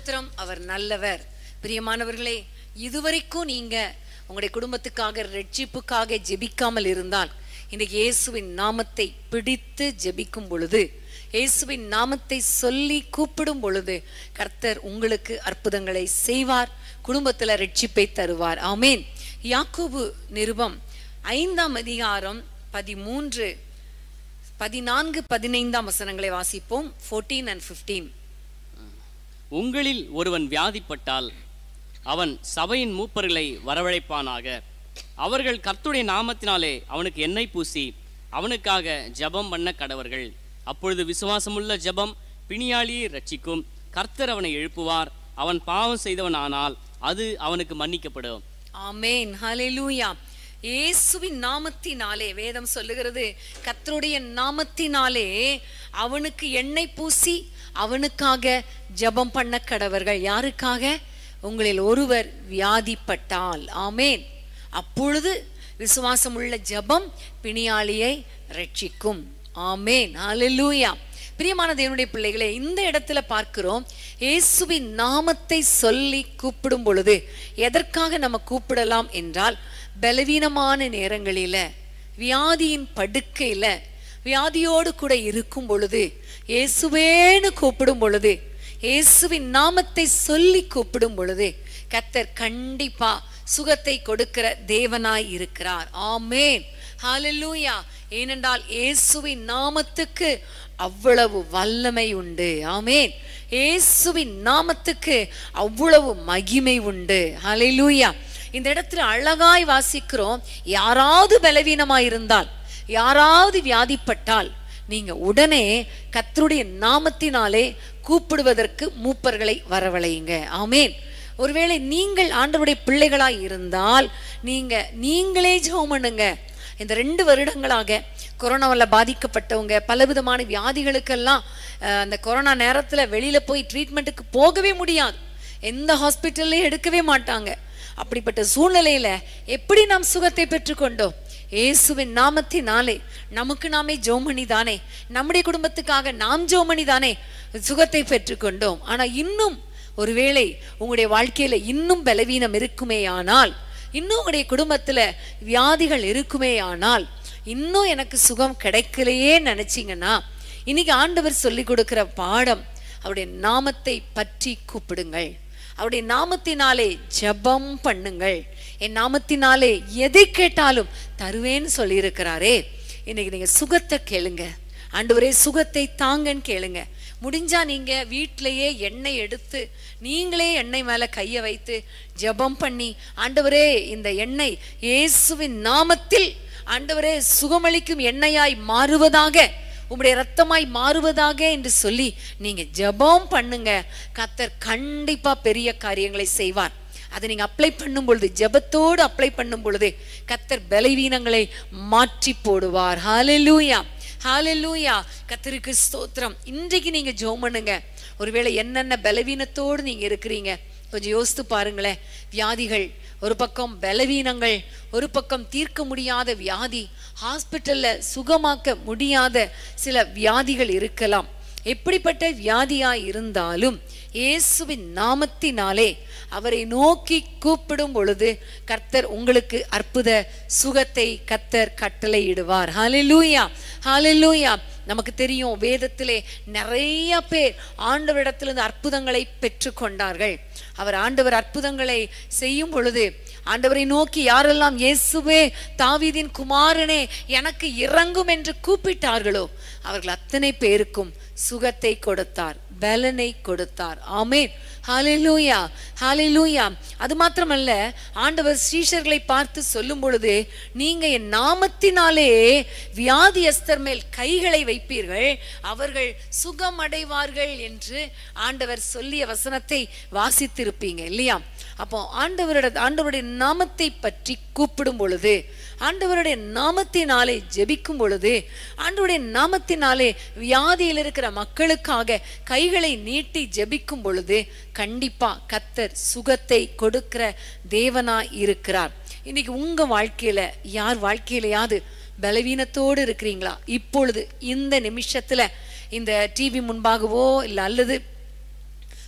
ஸ்தோத்திரம், அவர் நல்லவர். பிரியமானவர்களே, இதுவரைக்கும் நீங்க உங்களுடைய குடும்பத்துக்காக ரட்சிப்புக்காக ஜெபிக்காமல் இருந்தால் இன்னைக்கு இயேசுவின் நாமத்தை பிடித்து ஜெபிக்கும் பொழுது, இயேசுவின் நாமத்தை சொல்லி கூப்பிடும் பொழுது கர்த்தர் உங்களுக்கு அற்புதங்களை செய்வார், குடும்பத்துல ரட்சிப்பை தருவார். ஆமேன். யாக்கோபு நிருபம் ஐந்தாம் அதிகாரம் பதிமூன்று பதினான்கு பதினைந்தாம் வசனங்களை வாசிப்போம். பதினான்கு and பதினைந்து. உங்களில் ஒருவன் வியாதிப்பட்டால் அவன் சபையின் மூப்பர்களை வரவழைப்பானாக. அவர்கள் கர்த்தருடைய நாமத்தினாலே அவனுக்கு எண்ணெய் பூசி அவனுக்காக ஜெபம் பண்ண கடவர்கள். அப்பொழுது விசுவாசமுள்ள ஜெபம் பிணியாளியை ரட்சிக்கும். கர்த்தர் அவனை எழுப்புவார். அவன் பாவம் செய்தவன் ஆனால் அது அவனுக்கு மன்னிக்கப்படும். ஆமென். ஹல்லேலூயா. இயேசுவின் நாமத்தினாலே வேதம் சொல்லுகிறது, கர்த்தருடைய நாமத்தினாலே அவனுக்கு எண்ணெய் பூசி அவனுக்காக ஜெபம் பண்ண கடவர்கள். யாருக்காக? உங்களில் ஒருவர் வியாதிப்பட்டால். ஆமேன். அப்பொழுது விசுவாசமுள்ள ஜெபம் பிணியாளியை ரட்சிக்கும். ஆமேன். ஹல்லேலூயா. பிரியமான தேவனுடைய பிள்ளைகளே, இந்த இடத்துல பார்க்கிறோம், இயேசுவின் நாமத்தை சொல்லி கூப்பிடும் பொழுது எதற்காக நம்ம கூப்பிடலாம் என்றால், பலவீனமான நேரங்களில, வியாதியின் படுக்கையில, வியாதியோடு கூட இருக்கும் பொழுது இயேசுவேன்னு கூப்பிடும் பொழுது, இயேசுவின் நாமத்தை சொல்லி கூப்பிடும் பொழுது கர்த்தர் கண்டிப்பா சுகத்தை கொடுக்கிற தேவனாய் இருக்கிறார். ஆமென். ஹல்லேலூயா. ஏனென்றால் இயேசுவின் நாமத்துக்கு அவ்வளவு வல்லமை உண்டு. ஆமென். இயேசுவின் நாமத்துக்கு அவ்வளவு மகிமை உண்டு. ஹல்லேலூயா. இந்த இடத்துல அழகாய் வாசிக்கிறோம், யாராவது பலவீனமாய் இருந்தால், யாராவது வியாதிப்பட்டால் நீங்க உடனே கர்த்தருடைய நாமத்தினாலே கூப்பிடுவதற்கு மூப்பர்களை வரவழையுங்க. ஆமென். ஒருவேளை நீங்கள் ஆண்டவருடைய பிள்ளைகளாய் இருந்தால் நீங்க நீங்களே ஜெபம் பண்ணுங்க. இந்த ரெண்டு வருடங்களாக கொரோனாவில் பாதிக்கப்பட்டவங்க, பலவிதமான வியாதிகளுக்கெல்லாம் அந்த கொரோனா நேரத்தில் வெளியில போய் ட்ரீட்மெண்ட்டுக்கு போகவே முடியாது, எந்த ஹாஸ்பிட்டல்லையும் எடுக்கவே மாட்டாங்க. அப்படிப்பட்ட சூழ்நிலையில எப்படி நாம் சுகத்தை பெற்றுக்கொண்டோம்? இயேசுவின் நாமத்தினாலே நமக்கு நாமே ஜெபம் தானே, நம்முடைய குடும்பத்துக்காக நாம் ஜெபம் தானே சுகத்தை பெற்றுக்கொண்டோம். ஆனா இன்னும் ஒருவேளை உங்களுடைய வாழ்க்கையில இன்னும் பலவீனம் இருக்குமே ஆனால், இன்னும் உங்களுடைய குடும்பத்துல வியாதிகள் இருக்குமே ஆனால், இன்னும் எனக்கு சுகம் கிடைக்கலையே நினைச்சீங்கன்னா, இன்னைக்கு ஆண்டவர் சொல்லி கொடுக்கிற பாடம், அவருடைய நாமத்தை பற்றி கூப்பிடுங்கள், அவருடைய நாமத்தினாலே ஜெபம் பண்ணுங்கள், என் நாமத்தினாலே எதை கேட்டாலும் தருவேன்னு சொல்லி இருக்கிறாரே. இன்னைக்கு நீங்க சுகத்தை கேளுங்க, ஆண்டவரே சுகத்தை தாங்கன்னு கேளுங்க. முடிஞ்சா நீங்க வீட்டிலேயே எண்ணெய் எடுத்து நீங்களே எண்ணெய் மேல கையை வைத்து ஜெபம் பண்ணி, ஆண்டவரே இந்த எண்ணெய் இயேசுவின் நாமத்தில் ஆண்டவரே சுகமளிக்கும் எண்ணெயாய் மாறுவதாக, உங்களுடைய ரத்தமாய் மாறுவதாக என்று சொல்லி நீங்க ஜெபம் பண்ணுங்க. கர்த்தர் கண்டிப்பா பெரிய காரியங்களை செய்வார். அதை நீங்க அப்ளை பண்ணும் பொழுது, ஜெபத்தோடு அப்ளை பண்ணும் பொழுது கர்த்தர் பலவீனங்களை மாற்றி போடுவார். ஹல்லேலூயா. ஹல்லேலூயா. கர்த்தருக்கு ஸ்தோத்திரம். இன்றைக்கு நீங்க ஜெபம் பண்ணுங்க. ஒருவேளை என்னென்ன பலவீனத்தோடு நீங்க இருக்கிறீங்க கொஞ்சம் யோசித்து பாருங்களேன். வியாதிகள் ஒரு பக்கம், பலவீனங்கள் ஒரு பக்கம், தீர்க்க முடியாத வியாதி, ஹாஸ்பிட்டல்ல சுகமாக்க முடியாத சில வியாதிகள் இருக்கலாம். எப்படிப்பட்ட வியாதியாய் இருந்தாலும் இயேசுவின் நாமத்தினாலே அவரை நோக்கி கூப்பிடும் பொழுது கர்த்தர் உங்களுக்கு அற்புத சுகத்தை கர்த்தர் கட்டளையிடுவார். ஹல்லேலூயா. ஹல்லேலூயா. நமக்கு தெரியும், வேதத்திலே நிறைய பேர் ஆண்டவரிடத்திலிருந்து அற்புதங்களை பெற்று கொண்டார்கள். அவர் ஆண்டவர் அற்புதங்களை செய்யும் பொழுது ஆண்டவரை நோக்கி யாரெல்லாம் இயேசுவே தாவீதின் குமாரனே எனக்கு இறங்கும் என்று கூப்பிட்டார்களோ அவர்கள் அத்தனை பேருக்கும் சுகத்தை கொடுத்தார், பலனை கொடுத்தார். ஆமென். ஹல்லேலூயா. ஹல்லேலூயா. அது மாத்திரமல்ல, ஆண்டவர் சீஷர்களை பார்த்து சொல்லும் பொழுது, நீங்க என் நாமத்தினாலே வியாதியஸ்தர் மேல் கைகளை வைப்பீர்கள், அவர்கள் சுகம் அடைவார்கள் என்று ஆண்டவர் சொல்லிய வசனத்தை வாசித்திருப்பீங்க இல்லையா? அப்போ ஆண்டவரோட ஆண்டவருடைய நாமத்தை பற்றி கூப்பிடும் பொழுது, ஆண்டவருடைய நாமத்தினாலே ஜெபிக்கும் பொழுது, ஆண்டவருடைய நாமத்தினாலே வியாதியில் இருக்கிற மக்களுக்காக கைகளை நீட்டி ஜெபிக்கும் பொழுது கண்டிப்பா கர்த்தர் சுகத்தை கொடுக்கிற தேவனாய் இருக்கிறார். இன்னைக்கு உங்க வாழ்க்கையில, யார் வாழ்க்கையிலையாவது பலவீனத்தோடு இருக்கிறீங்களா? இப்பொழுது இந்த நிமிஷத்துல இந்த டிவி முன்பாகவோ இல்லை அல்லது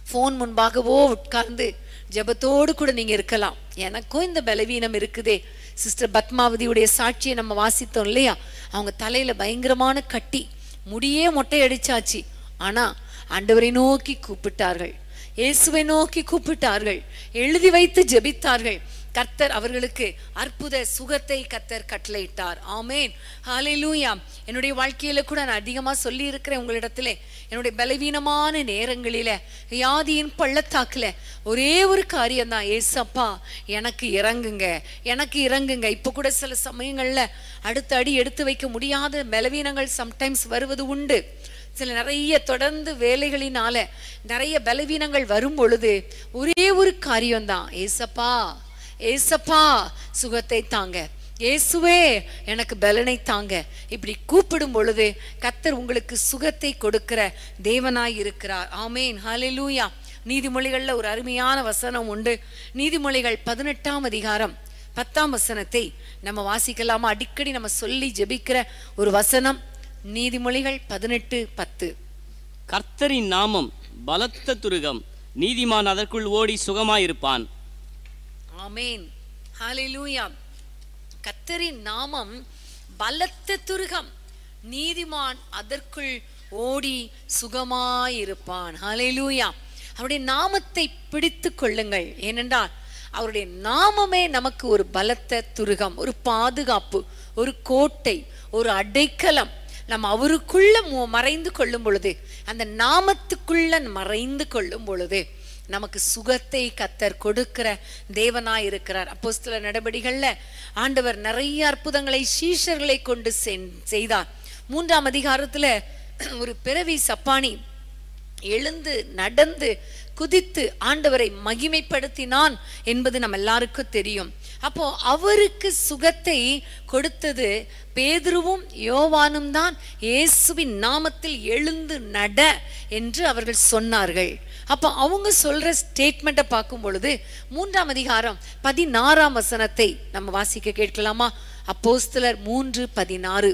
ஃபோன் முன்பாகவோ உட்கார்ந்து ஜெபத்தோடு கூட நீங்க இருக்கலாம். எனக்கும் இந்த பலவீனம் இருக்குதே. சிஸ்டர் பத்மாவதியுடைய சாட்சியை நம்ம வாசித்தோம் இல்லையா? அவங்க தலையில பயங்கரமான கட்டி, முடியே மொட்டை அடிச்சாச்சு. ஆனா ஆண்டவரை நோக்கி கூப்பிட்டார்கள், இயேசுவை நோக்கி கூப்பிட்டார்கள், எழுதி வைத்து ஜெபித்தார்கள். கர்த்தர் அவர்களுக்கு அற்புத சுகத்தை கர்த்தர் கட்டளையிட்டார். ஆமேன், ஹல்லேலூயா. என்னுடைய வாழ்க்கையில கூட நான் அதிகமா சொல்லி இருக்கிறேன் உங்களிடத்துல, என்னுடைய பலவீனமான நேரங்களில, வியாதியின் பள்ளத்தாக்குல ஒரே ஒரு காரியம் தான், ஏசப்பா எனக்கு இறங்குங்க, எனக்கு இறங்குங்க. இப்ப கூட சில சமயங்கள்ல அடுத்த அடி எடுத்து வைக்க முடியாத பலவீனங்கள் சம்டைம்ஸ் வருவது உண்டு. சில நிறைய தொடர்ந்து வேலைகளினால நிறைய பலவீனங்கள் வரும் பொழுது ஒரே ஒரு காரியம்தான், ஏசப்பா ஏசப்பா சுகத்தை தாங்க, இயேசுவே எனக்கு பலனை தாங்க. இப்படி கூப்பிடும் பொழுது கர்த்தர் உங்களுக்கு சுகத்தை கொடுக்கிற தேவனாய் இருக்கிறார். ஆமேன், ஹல்லேலூயா. நீதிமொழிகள்ல ஒரு அருமையான வசனம் உண்டு. நீதிமொழிகள் பதினெட்டாம் அதிகாரம் பத்தாம் வசனத்தை நம்ம வாசிக்கலாமா? அடிக்கடி நம்ம சொல்லி ஜெபிக்கிற ஒரு வசனம். நீதிமொழிகள் பதினெட்டு பத்து. கர்த்தரின் நாமம் பலத்த துருகம், நீதிமான் அதற்குள் ஓடி சுகமாயிருப்பான். ஆமேன், ஹல்லேலூயா. கர்த்தரின் நாமம் பலத்த துருகம், நீதிமான் அதற்குள் ஓடி சுகமாயிருப்பான். ஹல்லேலூயா. அவருடைய நாமத்தை பிடித்து கொள்ளுங்கள். ஏனென்றால் அவருடைய நாமமே நமக்கு ஒரு பலத்த துருகம், ஒரு பாதுகாப்பு, ஒரு கோட்டை, ஒரு அடைக்கலம். நம்ம அவருக்குள்ள மறைந்து கொள்ளும் பொழுது, அந்த நாமத்துக்குள்ள மறைந்து கொள்ளும் பொழுது நமக்கு சுகத்தை கர்த்தர் கொடுக்கிற தேவனாய் இருக்கிறார். அப்போஸ்தலர் நடபடிகள்ல ஆண்டவர் நிறைய அற்புதங்களை சீஷர்களை கொண்டு செய்தார். மூன்றாம் அதிகாரத்துல ஒரு பிறவி சப்பானி எழுந்து நடந்து குதித்து ஆண்டவரை மகிமைப்படுத்தினான் என்பது நம்ம எல்லாருக்கும் தெரியும். அப்போ அவருக்கு சுகத்தை கொடுத்தது பேதுருவும் யோவானும் தான். இயேசுவின் நாமத்தில் எழுந்து நட என்று அவர்கள் சொன்னார்கள். அப்போ அவங்க சொல்ற ஸ்டேட்மெண்ட்டை பார்க்கும் பொழுது மூன்றாம் அதிகாரம் பதினாறாம் வசனத்தை நம்ம வாசிக்க கேட்கலாமா? அப்போஸ்தலர் மூன்று பதினாறு.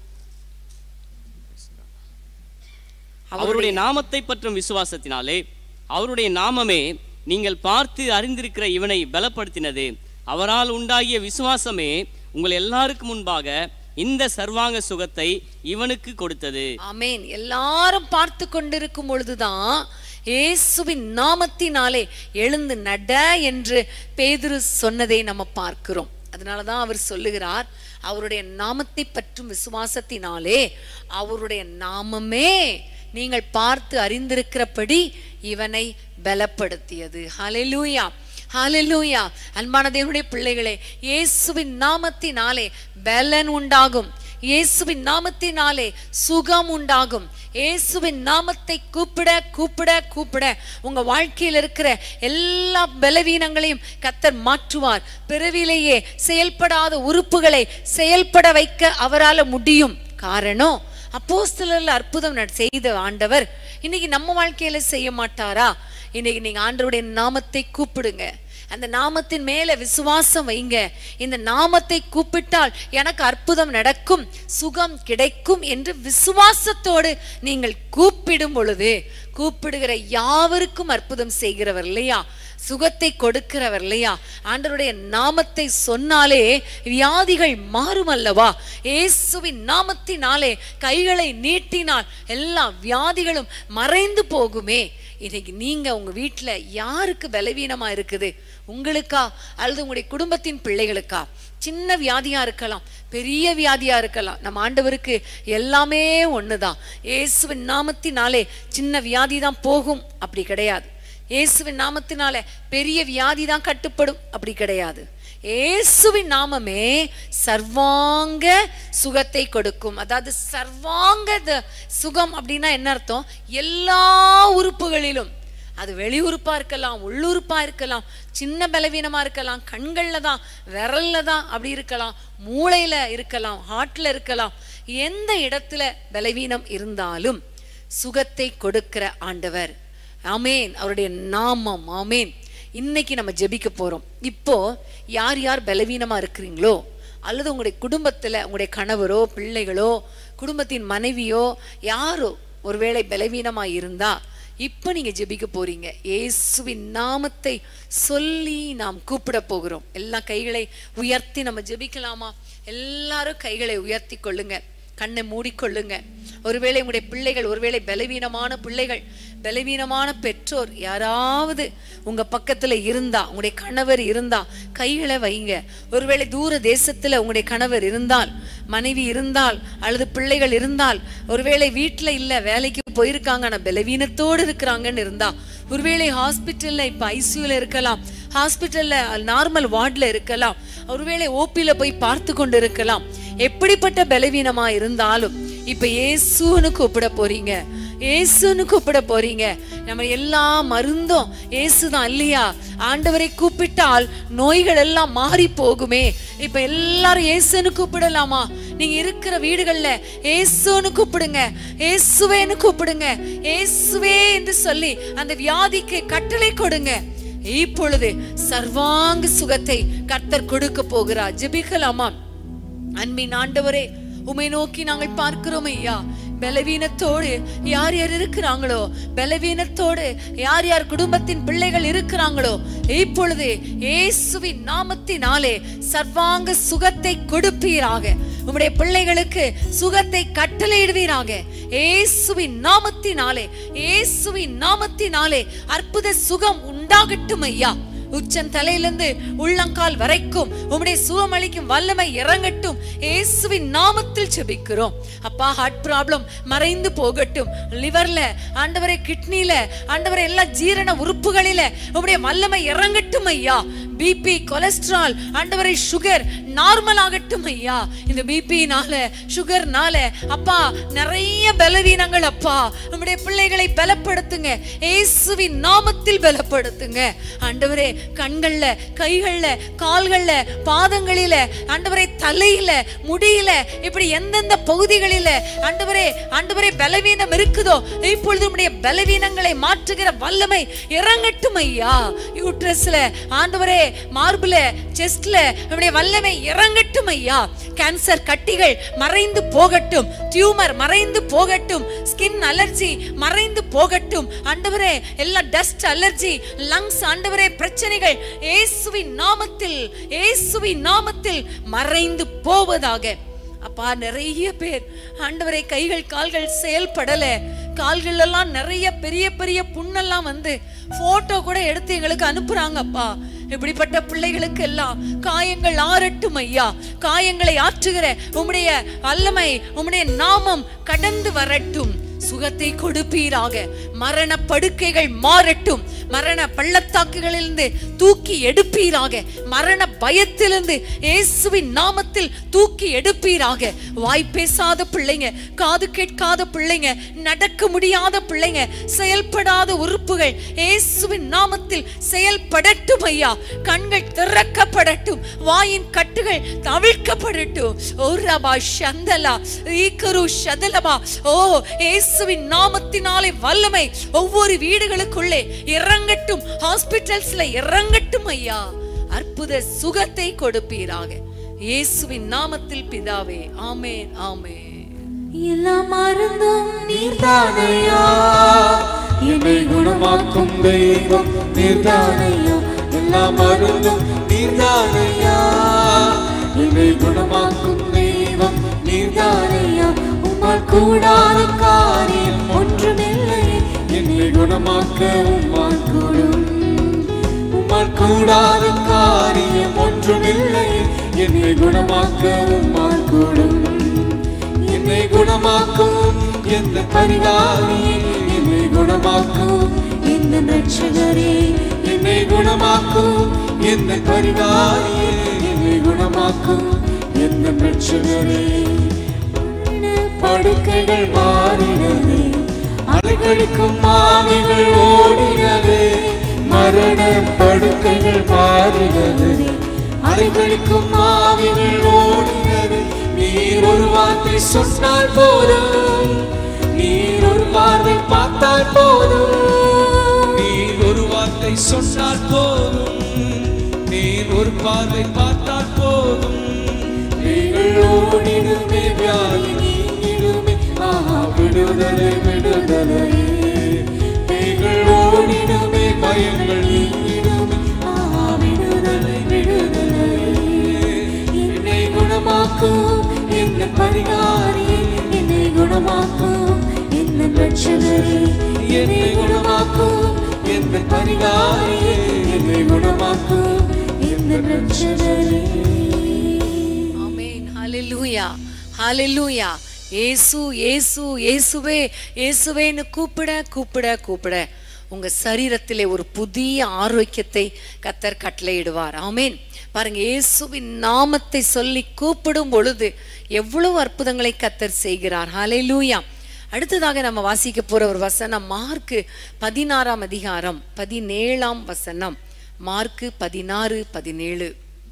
அவருடைய நாமத்தை பற்றும் விசுவாசத்தினாலே அவருடைய நாமமே நீங்கள் பார்த்து அறிந்திருக்கிற இவனை பலப்படுத்தினது. அவரால் உண்டாகிய விசுவாசமே உங்கள் எல்லாருக்கும் முன்பாக இந்த சர்வாங்க சுகத்தை இவனுக்கு கொடுத்தது. ஆமென். எல்லாரும் பார்த்து கொண்டிருக்கும் பொழுதுதான் இயேசுவின் நாமத்தினாலே எழுந்து நட என்று பேதுரு சொன்னதை நம்ம பார்க்கிறோம். அதனாலதான் அவர் சொல்லுகிறார், அவருடைய நாமத்தை பற்றும் விசுவாசத்தினாலே அவருடைய நாமமே நீங்கள் பார்த்து அறிந்திருக்கிறபடி இவனை பலப்படுத்தியது. ஹல்லேலூயா, ஹல்லேலூயா. அன்பான தேவனுடைய பிள்ளைகளே, இயேசுவின் நாமத்தினாலே பலன் உண்டாகும், இயேசுவின் நாமத்தினாலே சுகம் உண்டாகும். இயேசுவின் நாமத்தை கூப்பிட கூப்பிட கூப்பிட உங்க வாழ்க்கையில் இருக்கிற எல்லா பலவீனங்களையும் கர்த்தர் மாற்றுவார். பிறவிலேயே செயல்படாத உறுப்புகளை செயல்பட வைக்க அவரால் முடியும். காரணம், அப்போஸ்தலர்ல அற்புதம் செய்த ஆண்டவர் இன்னைக்கு நம்ம வாழ்க்கையில செய்ய மாட்டாரா? இன்னைக்கு நீங்க ஆண்டவருடைய நாமத்தை கூப்பிடுங்க, அந்த நாமத்தின் மேல விசுவாசம் வைங்க. இந்த நாமத்தை கூப்பிட்டால் எனக்கு அற்புதம் நடக்கும், சுகம் கிடைக்கும் என்று விசுவாசத்தோடு நீங்கள் கூப்பிடும் பொழுது, கூப்பிடுகிற யாவருக்கும் அற்புதம் செய்கிறவர் இல்லையா, சுகத்தை கொடுக்கிறவர் இல்லையா? ஆண்டவருடைய நாமத்தை சொன்னாலே வியாதிகள் மாறும் அல்லவா? இயேசுவின் நாமத்தினாலே கைகளை நீட்டினால் எல்லா வியாதிகளும் மறைந்து போகுமே. இன்னைக்கு நீங்க உங்க வீட்டுல யாருக்கு பலவீனமா இருக்குது? உங்களுக்கா அல்லது உங்களுடைய குடும்பத்தின் பிள்ளைகளுக்கா? சின்ன வியாதியா இருக்கலாம், பெரிய வியாதியா இருக்கலாம். நம்ம ஆண்டவருக்கு எல்லாமே ஒண்ணுதான். இயேசுவின் நாமத்தினாலே சின்ன வியாதி தான் போகும் அப்படி கிடையாது. இயேசுவின் நாமத்தினால பெரிய வியாதி தான் கட்டுப்படும் அப்படி கிடையாது. இயேசுவின் நாமமே சர்வாங்க சுகத்தை கொடுக்கும். அதாவது சர்வாங்க சுகம் அப்படின்னா என்ன அர்த்தம்? எல்லா உறுப்புகளிலும், அது வெளி உறுப்பா இருக்கலாம், உள்ளுறுப்பா இருக்கலாம், சின்ன பலவீனமா இருக்கலாம், கண்கள்ல தான், விரல்ல தான் அப்படி இருக்கலாம், மூளையில இருக்கலாம், ஹார்ட்ல இருக்கலாம். எந்த இடத்துல பலவீனம் இருந்தாலும் சுகத்தை கொடுக்கிற ஆண்டவர். ஆமேன். அவருடைய நாமம். ஆமேன். இன்னைக்கு நம்ம ஜெபிக்க போறோம். இப்போ யார் யார் பலவீனமா இருக்கிறீங்களோ, அல்லது உங்களுடைய குடும்பத்துல உங்களுடைய கணவரோ பிள்ளைகளோ குடும்பத்தின் மனைவியோ யாரோ ஒருவேளை பலவீனமா இருந்தா இப்ப நீங்க ஜெபிக்க போறீங்க. இயேசுவின் நாமத்தை சொல்லி நாம் கூப்பிட போகிறோம். எல்லா கைகளை உயர்த்தி நம்ம ஜெபிக்கலாமா? எல்லாரும் கைகளை உயர்த்தி கொள்ளுங்க, கண்ணை மூடிக்கொள்ளுங்க. ஒருவேளை உங்களுடைய பிள்ளைகள், ஒருவேளை பலவீனமான பிள்ளைகள், பலவீனமான பெற்றோர் யாராவது உங்க பக்கத்துல இருந்தா, உங்களுடைய கணவர் இருந்தா கைகளை வைங்க. ஒருவேளை தூர தேசத்துல உங்களுடைய கணவர் இருந்தால், மனைவி இருந்தால், அல்லது பிள்ளைகள் இருந்தால், ஒருவேளை வீட்டுல இல்ல வேலைக்கு போயிருக்காங்க ஆனா பலவீனத்தோடு இருக்கிறாங்கன்னு இருந்தா, ஒருவேளை ஹாஸ்பிட்டல்ல இப்ப ஐசியூல இருக்கலாம், ஹாஸ்பிட்டல்ல நார்மல் வார்ட்ல இருக்கலாம், ஒருவேளை ஓபில போய் பார்த்து கொண்டு இருக்கலாம். எப்படிப்பட்ட பலவீனமா இருந்தாலும் இப்ப இயேசுன்னு கூப்பிட போறீங்க, இயேசுன்னு கூப்பிட போறீங்க. நம்ம எல்லா மருந்தும் இயேசுதான் இல்லையா? ஆண்டவரை கூப்பிட்டால் நோய்கள் எல்லாம் மாறி போகுமே. இப்ப எல்லாரும் இயேசுன்னு கூப்பிடலாமா? நீங்க இருக்கிற வீடுகள்ல இயேசுன்னு கூப்பிடுங்க, இயேசுவேன்னு கூப்பிடுங்க. இயேசுவே என்று சொல்லி அந்த வியாதிக்கு கட்டளை கொடுங்க. இப்பொழுது சர்வாங்க சுகத்தை கர்த்தர் கொடுக்க போகிறார். ஜெபிக்கலாமா? அன்பின் ஆண்டவரே, உம்மை நோக்கி நாங்கள் பார்க்கிறோம் ஐயா. பலவீனத்தோடு யார் யார் இருக்கிறாங்களோ, பலவீனத்தோடு யார் யார் குடும்பத்தின் பிள்ளைகள் இருக்கிறாங்களோ, இப்பொழுது இயேசுவின் நாமத்தினாலே சர்வாங்க சுகத்தை கொடுப்பீராக. உம்முடைய பிள்ளைகளுக்கு சுகத்தை கட்டளையிடுவீராக. இயேசுவின் நாமத்தினாலே, இயேசுவின் நாமத்தினாலே அற்புத சுகம் உண்டாகட்டும் ஐயா. உச்சன் தலையிலிருந்து உள்ளங்கால் வரைக்கும் உம்முடைய சுகமளிக்கும் வல்லமை இறங்கட்டும். இயேசுவின் நாமத்தில் ஜெபிக்கிறோம் அப்பா. ஹார்ட் ப்ராப்ளம் மறைந்து போகட்டும். லிவர்ல ஆண்டவரே, கிட்னில ஆண்டவரே, எல்லா ஜீரண உறுப்புகளில உம்முடைய வல்லமை இறங்கட்டும் ஐயா. பிபி, கொலஸ்ட்ரால் ஆண்டவரே, சுகர் நார்மல் ஆகட்டும் ஐயா. இந்த பிபினால, சுகர்னால அப்பா நிறைய பலவீனங்கள் அப்பா, நம்முடைய பிள்ளைகளை பலப்படுத்துங்க. இயேசுவின் நாமத்தில் பலப்படுத்துங்க ஆண்டவரே. கண்கள்ல, கைகள்ல, கால்கள்ல, பாதங்களில ஆண்டவரே, தலையில, முடியில, இப்படி எந்தெந்த பகுதிகளில ஆண்டவரே ஆண்டவரே பலவீனம் இருக்குதோ இப்பொழுது நம்முடைய பலவீனங்களை மாற்றுகிற வல்லமை இறங்கட்டும் ஐயா. யூட்ரஸ்ல ஆண்டவரே, மார்புல, செஸ்ட்ல நம்முடைய வல்லமை இறங்கட்டும் ஐயா. கேன்சர் கட்டிகள் மறைந்து போகட்டும், டியூமர் மறைந்து போகட்டும், ஸ்கின் அலர்ஜி மறைந்து போகட்டும் ஆண்டவரே. எல்லா டஸ்ட் அலர்ஜி, லங்ஸ் ஆண்டவரே பிரச்சனைகள் இயேசுவின் நாமத்தில், இயேசுவின் நாமத்தில் மறைந்து போவதாக அப்பா. நிறைய பேர் ஆண்டவரே கைகள் கால்கள் செயல்படல, கால்கள் எல்லாம் நிறைய பெரிய பெரிய புண்ணெல்லாம் வந்து போட்டோ கூட எடுத்து எங்களுக்கு அனுப்புறாங்க அப்பா. இப்படிப்பட்ட பிள்ளைகளுக்கு எல்லாம் காயங்கள் ஆறட்டும் ஐயா. காயங்களை ஆற்றுகிற உம்முடைய வல்லமை, உம்முடைய நாமம் கடந்து வரட்டும். சுகத்தை கொடுப்பீராக. மரண படுக்கைகள் மாறட்டும். மரண பள்ளத்தாக்குகளிலிருந்து தூக்கி எடுப்பீராக. மரண பயத்திலிருந்து இயேசுவின் நாமத்தில் தூக்கி எடுப்பீராக. வாய் பேசாத பிள்ளைங்க, காது கேட்காத பிள்ளைங்க, நடக்க முடியாத பிள்ளைங்க, செயல்படாத உறுப்புகள் இயேசுவின் நாமத்தில் செயல்படட்டும் ஐயா. கண்கள் திறக்கப்படட்டும், வாயின் கட்டுகள் தவிழ்க்கப்படட்டும். ஓ ரபா சந்தலா ஈகரு ஷதலபா. ஓ இயேசுவின் நாமத்தினாலே வல்லமை ஒவ்வொரு வீடுகளுக்குள்ளே இறங்கட்டும், ஹாஸ்பிட்டல்ஸ்ல இறங்கட்டும் ஐயா. அற்புத சுகத்தை கொடுப்பீராக. இயேசுவின் நாமத்தில் பிதாவே, ஆமென், ஆமென். எல்லா மருந்தும் நீர்தானையா, என்னை குணமாக்கும் தெய்வம் நீர்தானையா. எல்லா மருந்தும் நீர்தானையா, என்னை குணமாக்கும் தெய்வம் நீர்தானையா. உம்மால் கூடாத காரியம் ஒன்றுமில்லை, என்னை குணமாக்க உம்மால் கூடும். உம்மால் கூடாத காரியம் ஒன்றுமில்லை, என்னை குணமாக்க உம்மால் கூடும். என்னை குணமாக்கும் எந்த பரிகாரியே, என்னை குணமாக்கும் எந்த ரட்சகரே. என்னை குணமாக்கும் எந்த பரிகாரியே, என்னை குணமாக்கும் எந்த ரட்சகரே. படுக்கைகள் மாறினது, அலைகளுக்கும் ஆவிகள் ஓடினது. மரண படுக்கைகள் மாறினது, அலைகளுக்கும் ஆவிகள் ஓடினது. நீர் ஒரு வார்த்தை சொன்னால் போதும், நீர் ஒரு பார்வை பார்த்தால் போதும். நீர் ஒரு வார்த்தை சொன்னால் போதும், நீர் ஒரு பார்வை பார்த்தால் போதும். நீங்கள் ஓடிடுமே, வியாதி நீங்கிடுமே. ஆஹா, விடுதலை விடுதலை. பயங்கள் நீங்கிடுமே. ஆ, விடுதலை விடுதலை. என்னை குணமாக்கும் என்ன பரிகாரியே, என்னை குணமாக்கும் என்ன ரட்சகரே, என்னை குணமாக்கும் என்ன பரிகாரியே, என்னை குணமாக்கும் என்ன ரட்சகரே. ஆமென். ஹalleluya, ஹalleluya. இயேசு இயேசு இயேசுவே இயேசுவேன்னு கூப்பிட கூப்பிட கூப்பிட உங்க சரீரத்திலே ஒரு புதிய ஆரோக்கியத்தை கர்த்தர் கட்டளையிடுவார். ஆமென். பாருங்க, இயேசுவின் நாமத்தை சொல்லி கூப்பிடும் பொழுது எவ்வளவு அற்புதங்களை கர்த்தர் செய்கிறார். ஹalleluya. அடுத்ததாக நம்ம வாசிக்க போற ஒரு வசனம் மார்க்கு பதினாறாம் அதிகாரம் பதினேழாம் வசனம். மார்க்கு பதினாறு பதினேழு.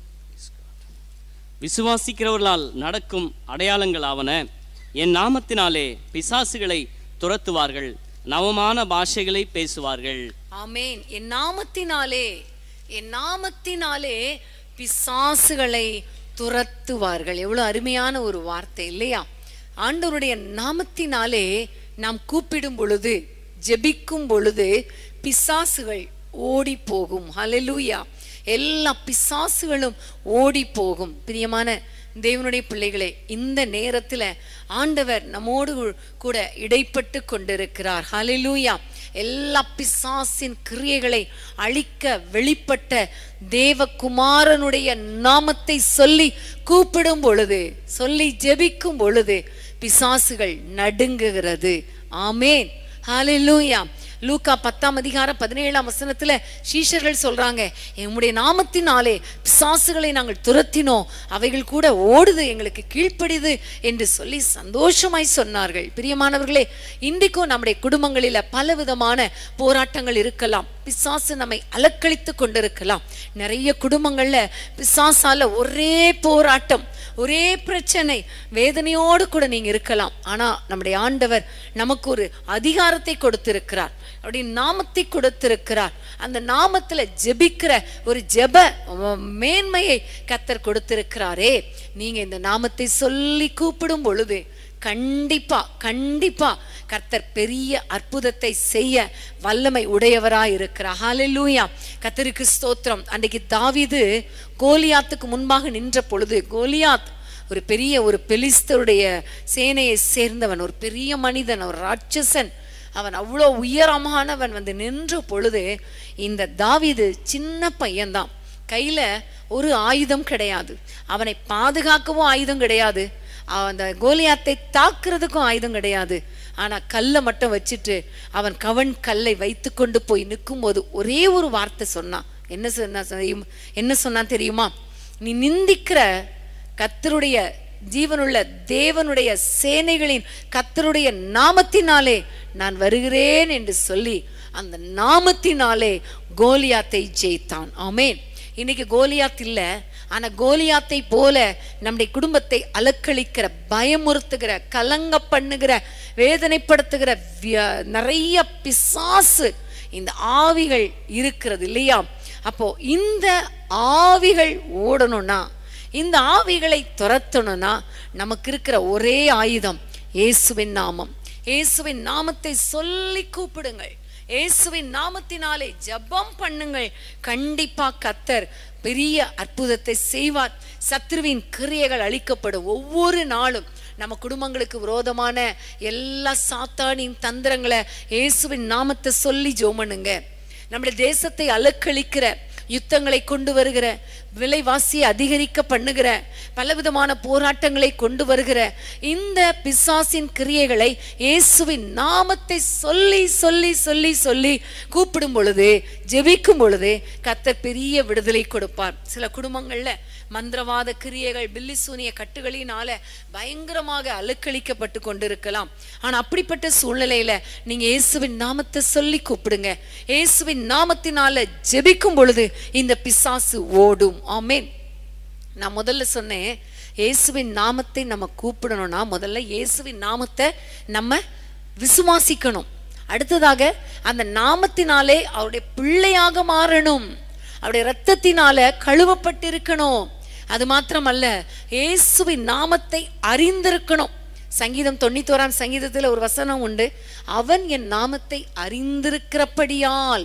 விசுவாசிக்கிறவர்களால் நடக்கும் அடையாளங்கள் ஆவன, என் நாமத்தினாலே பிசாசுகளை துரத்துவார்கள், நவமான பாஷைகளை பேசுவார்கள். ஆமென். என் நாமத்தினாலே என் நாமத்தினாலே பிசாசுகளை துரத்துவார்கள். எவ்வளவு அருமையான ஒரு வார்த்தை இல்லையா? ஆண்டவருடைய நாமத்தினாலே நாம் கூப்பிடும் பொழுது, ஜெபிக்கும் பொழுது பிசாசுகள் ஓடி போகும். ஹalleluya. எல்லா பிசாசுகளும் ஓடி போகும். பிரியமான தேவனுடைய பிள்ளைகளே, இந்த நேரத்துல ஆண்டவர் நம்மோடு கூட இடைப்பட்டு கொண்டிருக்கிறார். ஹalleluya. எல்லா பிசாசின் கிரியைகளை அழிக்க வெளிப்பட்ட தேவகுமாரனுடைய நாமத்தை சொல்லி கூப்பிடும் பொழுது, சொல்லி ஜெபிக்கும் பொழுது பிசாசுகள் நடுங்குகிறது. ஆமென். ஹalleluya. லூக்கா பத்தாம் அதிகாரம் பதினேழாம் வசனத்துல சீஷர்கள் சொல்றாங்க, எம்முடைய நாமத்தினாலே பிசாசுகளை நாங்கள் துரத்தினோம், அவைகள் கூட ஓடுது, எங்களுக்கு கீழ்ப்படிது என்று சொல்லி சந்தோஷமாய் சொன்னார்கள். பிரியமானவர்களே, இன்றைக்கும் நம்முடைய குடும்பங்களில பல விதமான போராட்டங்கள் இருக்கலாம். பிசாசு நம்மை அலக்களித்து கொண்டிருக்கலாம். நிறைய குடும்பங்கள்ல பிசாசால ஒரே போராட்டம், ஒரே பிரச்சனை, வேதனையோடு கூட நீங்க இருக்கலாம். ஆனா நம்முடைய ஆண்டவர் நமக்கு ஒரு அதிகாரத்தை கொடுத்திருக்கிறார், அப்படி நாமத்தை கொடுத்திருக்கிறார். அந்த நாமத்துல ஜெபிக்கிற ஒரு ஜெப மேன்மையை கர்த்தர் கொடுத்திருக்கிறாரே. நீங்க இந்த நாமத்தை சொல்லி கூப்பிடும் பொழுது கண்டிப்பா கண்டிப்பா கர்த்தர் பெரிய அற்புதத்தை செய்ய வல்லமை உடையவராய் இருக்கிறார். ஹalleluya. கர்த்தருக்கு ஸ்தோத்திரம். அன்றைக்கு தாவீது கோலியாத்துக்கு முன்பாக நின்ற பொழுது, கோலியாத் ஒரு பெரிய ஒரு பெலிஸ்தருடைய சேனையை சேர்ந்தவன், ஒரு பெரிய மனிதன், ஒரு ராட்சசன். அவன் அவ்வளோ உயரமானவன். வந்து நின்ற பொழுது இந்த தாவீது சின்ன பையன்தான், கையில ஒரு ஆயுதம் கிடையாது, அவனை பாதுகாக்கவும் ஆயுதம் கிடையாது, அந்த கோலியாத்தை தாக்குறதுக்கும் ஆயுதம் கிடையாது. ஆனா கல்லை மட்டும் வச்சுட்டு அவன் கவன் கல்லை வைத்து கொண்டு போய் நிற்கும் போது ஒரே ஒரு வார்த்தை சொன்னான். என்ன சொன்னா என்ன சொன்னான் தெரியுமா? நீ நிந்திக்கிற கர்த்தருடைய ஜீவனுள்ள தேவனுடைய சேனைகளின் கர்த்தருடைய நாமத்தினாலே நான் வருகிறேன் என்று சொல்லி அந்த நாமத்தினாலே கோலியாத்தை ஜெயித்தான். ஆமென். இன்னைக்கு கோலியாத் இல்ல, ஆனா கோலியாத்தை போல நம்முடைய குடும்பத்தை அலக்களிக்கிற, பயமுறுத்துகிற, கலங்க பண்ணுகிற, வேதனைப்படுத்துகிற நிறைய பிசாசு இந்த ஆவிகள் இருக்கிறது இல்லையா? அப்போ இந்த ஆவிகள் ஓடணும்னா, இந்த ஆவிகளை துரத்தணும்னா நமக்கு இருக்கிற ஒரே ஆயுதம் இயேசுவின் நாமம். இயேசுவின் நாமத்தை சொல்லி கூப்பிடுங்கள், இயேசுவின் நாமத்தினாலே ஜெபம் பண்ணுங்கள். கண்டிப்பா கர்த்தர் பெரிய அற்புதத்தை செய்வார். சத்ருவின் கிரியைகள் அழிக்கப்படும். ஒவ்வொரு நாளும் நம்ம குடும்பங்களுக்கு விரோதமான எல்லா சாத்தானின் தந்திரங்களை இயேசுவின் நாமத்தை சொல்லி ஜெபம் பண்ணுங்க. நம்முடைய தேசத்தை அலக்களிக்கிற, யுத்தங்களை கொண்டு வருகிற, விலைவாசியை அதிகரிக்க பண்ணுகிற, பலவிதமான போராட்டங்களை கொண்டு வருகிற இந்த பிசாசின் கிரியைகளை இயேசுவின் நாமத்தை சொல்லி சொல்லி சொல்லி சொல்லி கூப்பிடும் பொழுது, ஜெபிக்கும் பொழுது கர்த்தர் பெரிய விடுதலை கொடுப்பார். சில குடும்பங்கள்ல மந்திரவாத கிரியைகள், பில்லிசூனிய கட்டுகளினால பயங்கரமாக அலக்களிக்கப்பட்டு கொண்டிருக்கலாம். ஆனா அப்படிப்பட்ட சூழ்நிலையில நீங்க இயேசுவின் நாமத்தை சொல்லி கூப்பிடுங்க. இயேசுவின் நாமத்தினால ஜெபிக்கும் பொழுது இந்த பிசாசு ஓடும். ஆமென். நான் முதல்ல சொன்னேன், இயேசுவின் நாமத்தை நம்ம கூப்பிடணும்னா முதல்ல இயேசுவின் நாமத்தை நம்ம விசுவாசிக்கணும். அடுத்ததாக அந்த நாமத்தினாலே அவருடைய பிள்ளையாக மாறணும், அவருடைய இரத்தத்தினால கழுவப்பட்டிருக்கணும். அது மாத்திரமல்ல, இயேசுவின் நாமத்தை அறிந்திருக்கணும். சங்கீதம் தொண்ணூத்தோராம் சங்கீதத்துல ஒரு வசனம் உண்டு, அவன் என் நாமத்தை அறிந்திருக்கிறபடியால்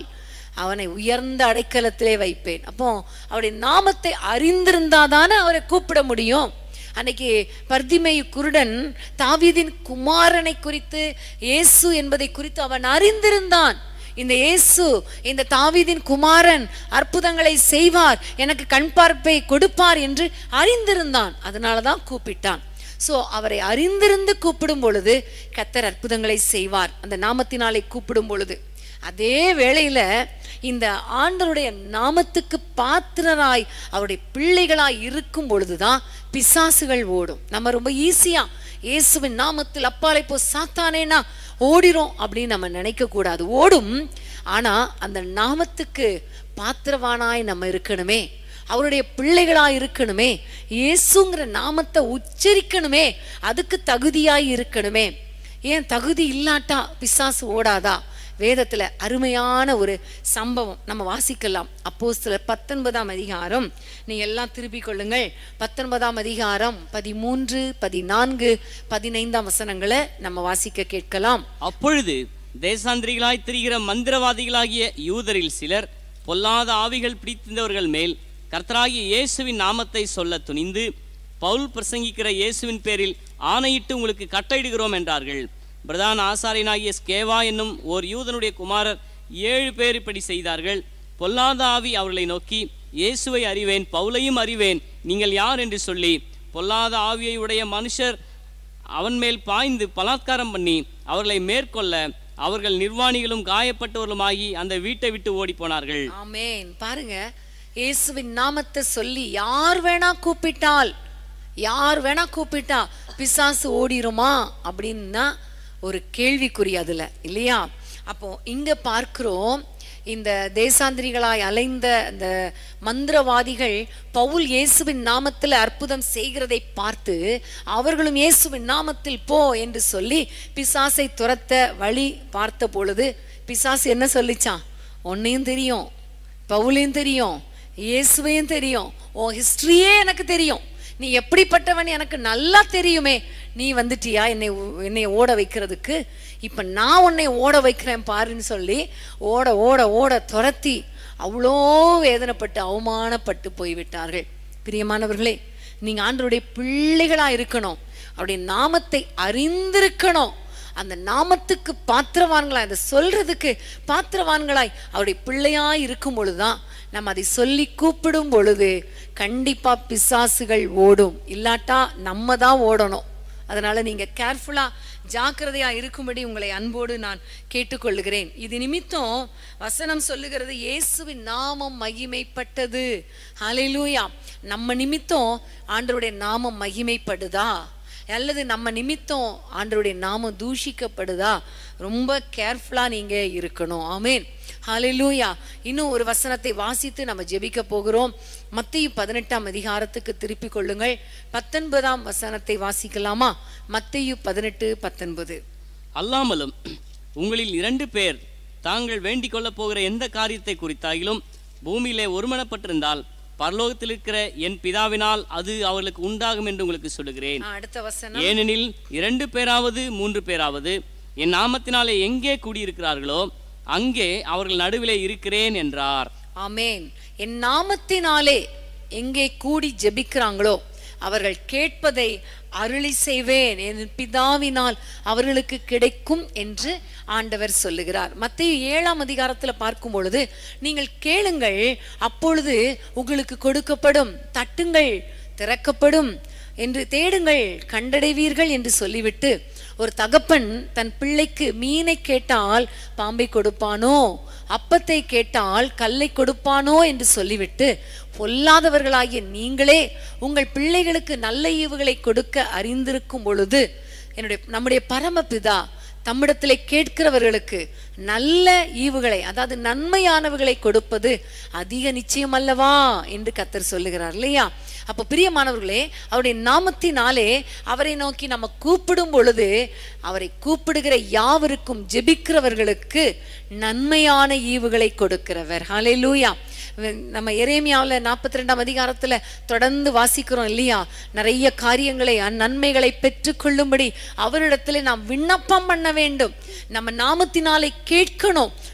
அவனை உயர்ந்த அடைக்கலத்திலே வைப்பேன். அப்போ அவருடைய நாமத்தை அறிந்திருந்தாதானே அவரை கூப்பிட முடியும். அன்னைக்கு பர்திமேயு குருடன் தாவீதின் குமாரனை குறித்து, இயேசு என்பதை குறித்து அவன் அறிந்திருந்தான். இந்த இயேசு, இந்த தாவீதின் குமாரன் அற்புதங்களை செய்வார், எனக்கு கண் பார்ப்பை கொடுப்பார் என்று அறிந்திருந்தான். அதனாலதான் கூப்பிட்டான். சோ அவரை அறிந்திருந்து கூப்பிடும் பொழுது கர்த்தர் அற்புதங்களை செய்வார், அந்த நாமத்தினாலே கூப்பிடும் பொழுது. அதே வேளையில இந்த ஆண்டவருடைய நாமத்துக்கு பாத்திரராய் அவருடைய பிள்ளைகளாய் இருக்கும் பொழுதுதான் பிசாசுகள் ஓடும். நம்ம ரொம்ப ஈஸியா இயேசுவின் நாமத்தில் அப்பாலை போ சாத்தானேனா ஓடிரும் அப்படின்னு நம்ம நினைக்க கூடாது. ஓடும், ஆனா அந்த நாமத்துக்கு பாத்திரவானாய் நம்ம இருக்கணுமே, அவருடைய பிள்ளைகளாய் இருக்கணுமே, இயேசுங்கிற நாமத்தை உச்சரிக்கணுமே, அதுக்கு தகுதியாய் இருக்கணுமே. ஏன் தகுதி இல்லாட்டா பிசாசு ஓடாதா? வேதத்துல அருமையான ஒரு சம்பவம் நம்ம வாசிக்கலாம். அப்போஸ்தலர் பத்தொன்பதாம் அதிகாரம், நீங்க எல்லாம் திருப்பிக் கொள்ளுங்கள். பத்தொன்பதாம் அதிகாரம் பதிமூன்று பதினான்கு பதினைந்தாம் வசனங்களை நம்ம வாசிக்க கேட்கலாம். அப்பொழுது தேசாந்திரிகளாய் திரிகிற மந்திரவாதிகளாகிய யூதரில் சிலர் பொல்லாத ஆவிகள் பிடித்திருந்தவர்கள் மேல் கர்த்தராகிய இயேசுவின் நாமத்தை சொல்ல துணிந்து, பவுல் பிரசங்கிக்கிற இயேசுவின் பேரில் ஆணையிட்டு உங்களுக்கு கட்டளையிடுகிறோம் என்றார்கள். பிரதான ஆசாரியனாகிய ஸ்கேவா என்னும் ஓர் யூதனுடைய குமாரர் ஏழு பேர் இப்படி செய்தார்கள். பொல்லாத ஆவி அவர்களை நோக்கி, இயேசுவை அறிவேன், பவுலையும் அறிவேன், நீங்கள் யார் என்று சொல்லி பொல்லாத ஆவியை உடைய மனுஷர் அவன் மேல் பாய்ந்து பலாத்காரம் பண்ணி அவர்களை மேற்கொள்ள அவர்கள் நிர்வாணிகளும் காயப்பட்டவர்களுமாகி அந்த வீட்டை விட்டு ஓடி போனார்கள். ஆமென். பாருங்க, இயேசுவின் நாமத்தை சொல்லி யார் வேணா கூப்பிட்டால், யார் வேணா கூப்பிட்டா பிசாசு ஓடிருமா அப்படின்னா ஒரு கேள்விக்குறி அதுல, இல்லையா? அப்போ இங்க பார்க்கிறோம், இந்த தேசாந்திரிகளாய் அலைந்த இந்த மந்திரவாதிகள் பவுல் இயேசுவின் நாமத்தில் அற்புதம் செய்கிறதை பார்த்து அவர்களும் இயேசுவின் நாமத்தில் போ என்று சொல்லி பிசாசை துரத்த வழி பார்த்த பொழுது பிசாசு என்ன சொல்லிச்சான்? உன்னையும் தெரியும், பவுலையும் தெரியும், இயேசுவையும் தெரியும், உன் ஹிஸ்டரியே எனக்கு தெரியும், நீ எப்படிப்பட்டவன் எனக்கு நல்லா தெரியுமே, நீ வந்துட்டியா என்னை என்னை ஓட வைக்கிறதுக்கு? இப்ப நான் உன்னை ஓட வைக்கிறேன் பாருன்னு சொல்லி ஓட ஓட ஓட துரத்தி அவ்வளோ வேதனைப்பட்டு அவமானப்பட்டு போய்விட்டார்கள். பிரியமானவர்களே, நீங்க ஆண்டவருடைய பிள்ளைகளா இருக்கணும், அவருடைய நாமத்தை அறிந்திருக்கணும், அந்த நாமத்துக்கு பாத்திரவான்களாய், அதை சொல்றதுக்கு பாத்திரவான்களாய் அவருடைய பிள்ளையாய் இருக்கும் பொழுதுதான் நம்ம அதை சொல்லி கூப்பிடும் பொழுது கண்டிப்பா பிசாசுகள் ஓடும். இல்லாட்டா நம்ம தான் ஓடணும். அதனால நீங்க கேர்ஃபுல்லா ஜாக்கிரதையா இருக்கும்படி உங்களை அன்போடு நான் கேட்டுக்கொள்ளுகிறேன். இது நிமித்தம் வசனம் சொல்லுகிறது, இயேசுவின் நாமம் மகிமைப்பட்டது. ஹல்லேலூயா. நம்ம நிமித்தம் ஆண்டவருடைய நாமம் மகிமைப்படுதா அல்லது நம்ம நிமித்தம் ஆண்டவருடைய நாமம் தூஷிக்கப்படுதா? ரொம்ப கேர்ஃபுல்லா நீங்க இருக்கணும். ஆமென். ஹல்லேலூயா. இன்னும் ஒரு வசனத்தை வாசித்து நம்ம ஜெபிக்க போகிறோம். மத்தேயு பதினெட்டாம் அதிகாரத்துக்கு திருப்பி கொள்ளுங்கள். பத்தொன்பதாம் வசனத்தை வாசிக்கலாமா? மத்தேயு பதினெட்டு பத்தொன்பது. அல்லாமலும் உங்களில் இரண்டு பேர் தாங்கள் வேண்டிக் கொள்ள போகிற எந்த காரியத்தை குறித்தாகிலும் பூமியிலே ஒருமனப்பட்டிருந்தால் பரலோகத்தில் இருக்கிற என் பிதாவினால் அது அவர்களுக்கு உண்டாகும் என்று உங்களுக்கு சொல்லுகிறேன். அடுத்த வசனம், ஏனெனில் இரண்டு பேராவது மூன்று பேராவது என் நாமத்தினாலே எங்கே கூடியிருக்கிறார்களோ அங்கே அவர்கள் நடுவிலே இருக்கிறேன் என்றார். ஆமென். என் நாமத்தினாலே எங்கே கூடி ஜெபிக்கிறாங்களோ அவர்கள் கேட்பதை அருளி செய்வேன், என் பிதாவினால் அவர்களுக்கு கிடைக்கும் என்று ஆண்டவர் சொல்லுகிறார். மத்தேயு ஏழாம் அதிகாரத்துல பார்க்கும் பொழுது, நீங்கள் கேளுங்கள் அப்பொழுது உங்களுக்கு கொடுக்கப்படும், தட்டுங்கள் திறக்கப்படும் என்று, தேடுங்கள் கண்டடைவீர்கள் என்று சொல்லிவிட்டு, ஒரு தகப்பன் தன் பிள்ளைக்கு மீனை கேட்டால் பாம்பை கொடுப்பானோ, அப்பத்தை கேட்டால் கல்லை கொடுப்பானோ என்று சொல்லிவிட்டு, பொல்லாதவர்களாகிய நீங்களே உங்கள் பிள்ளைகளுக்கு நல்ல ஈவுகளை கொடுக்க அறிந்திருக்கும் பொழுது என்னுடைய நம்முடைய பரமபிதா தம்மிடத்திலே கேட்கிறவர்களுக்கு நல்ல ஈவுகளை, அதாவது நன்மையானவர்களை கொடுப்பது அதிக நிச்சயம் அல்லவா என்று கர்த்தர் சொல்லுகிறார், இல்லையா? அப்ப பிரியமானவர்களே, அவருடைய நாமத்தினாலே அவரை நோக்கி நம்ம கூப்பிடும் பொழுது அவரை கூப்பிடுகிற யாவருக்கும், ஜெபிக்கிறவர்களுக்கு நன்மையான ஈவுகளை கொடுக்கிறவர். ஹல்லேலூயா. நம்ம எரேமியாவுல நாற்பத்தி ரெண்டாம் அதிகாரத்துல தொடர்ந்து வாசிக்கிறோம், இல்லையா? நிறைய காரியங்களை, நன்மைகளை பெற்றுக்கொள்ளும்படி அவரிடத்துல நாம் விண்ணப்பம் பண்ண வேண்டும். நம்ம நாமத்தினாலே கேட்கணும்.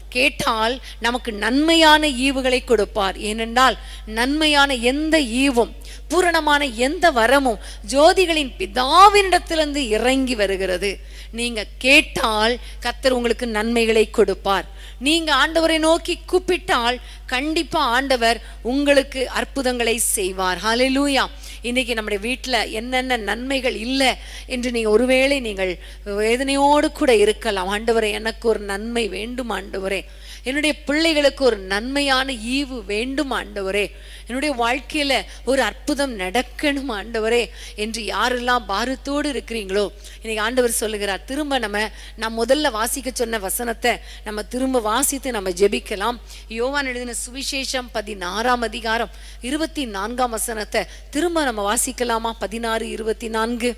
கேட்டால் நமக்கு நன்மையான ஈவுகளை கொடுப்பார். ஏனென்றால் நன்மையான எந்த ஈவும் பூரணமான எந்த வரமும் ஜோதிகளின் பிதாவினிடத்திலிருந்து இறங்கி வருகிறது. நீங்க கேட்டால் கர்த்தர் உங்களுக்கு நன்மைகளை கொடுப்பார். நீங்க ஆண்டவரை நோக்கி கூப்பிட்டால் கண்டிப்பா ஆண்டவர் உங்களுக்கு அற்புதங்களை செய்வார். ஹல்லேலூயா. இன்னைக்கு நம்முடைய வீட்டில் என்னென்ன நன்மைகள் இல்லை என்று நீங்கள் ஒருவேளை நீங்கள் வேதனையோடு கூட இருக்கலாம். ஆண்டவரே, எனக்கு ஒரு நன்மை வேண்டும் ஆண்டவரே, என்னுடைய பிள்ளைகளுக்கு ஒரு நன்மையான ஈவு வேண்டும் ஆண்டவரே, என்னுடைய வாழ்க்கையில ஒரு அற்புதம் நடக்கணும் ஆண்டவரே என்று யாரெல்லாம் பாரத்தோடு இருக்கிறீங்களோ இன்னைக்கு ஆண்டவர் சொல்லுகிறார். திரும்ப நம்ம நான் முதல்ல வாசிக்க சொன்ன வசனத்தை நம்ம திரும்ப வாசித்து நம்ம ஜெபிக்கலாம். யோவான் எழுதின சுவிசேஷம் பதினாறாம் அதிகாரம் இருபத்தி நான்காம் வசனத்தை திரும்ப நம்ம வாசிக்கலாமா? பதினாறு இருபத்தி நான்கு.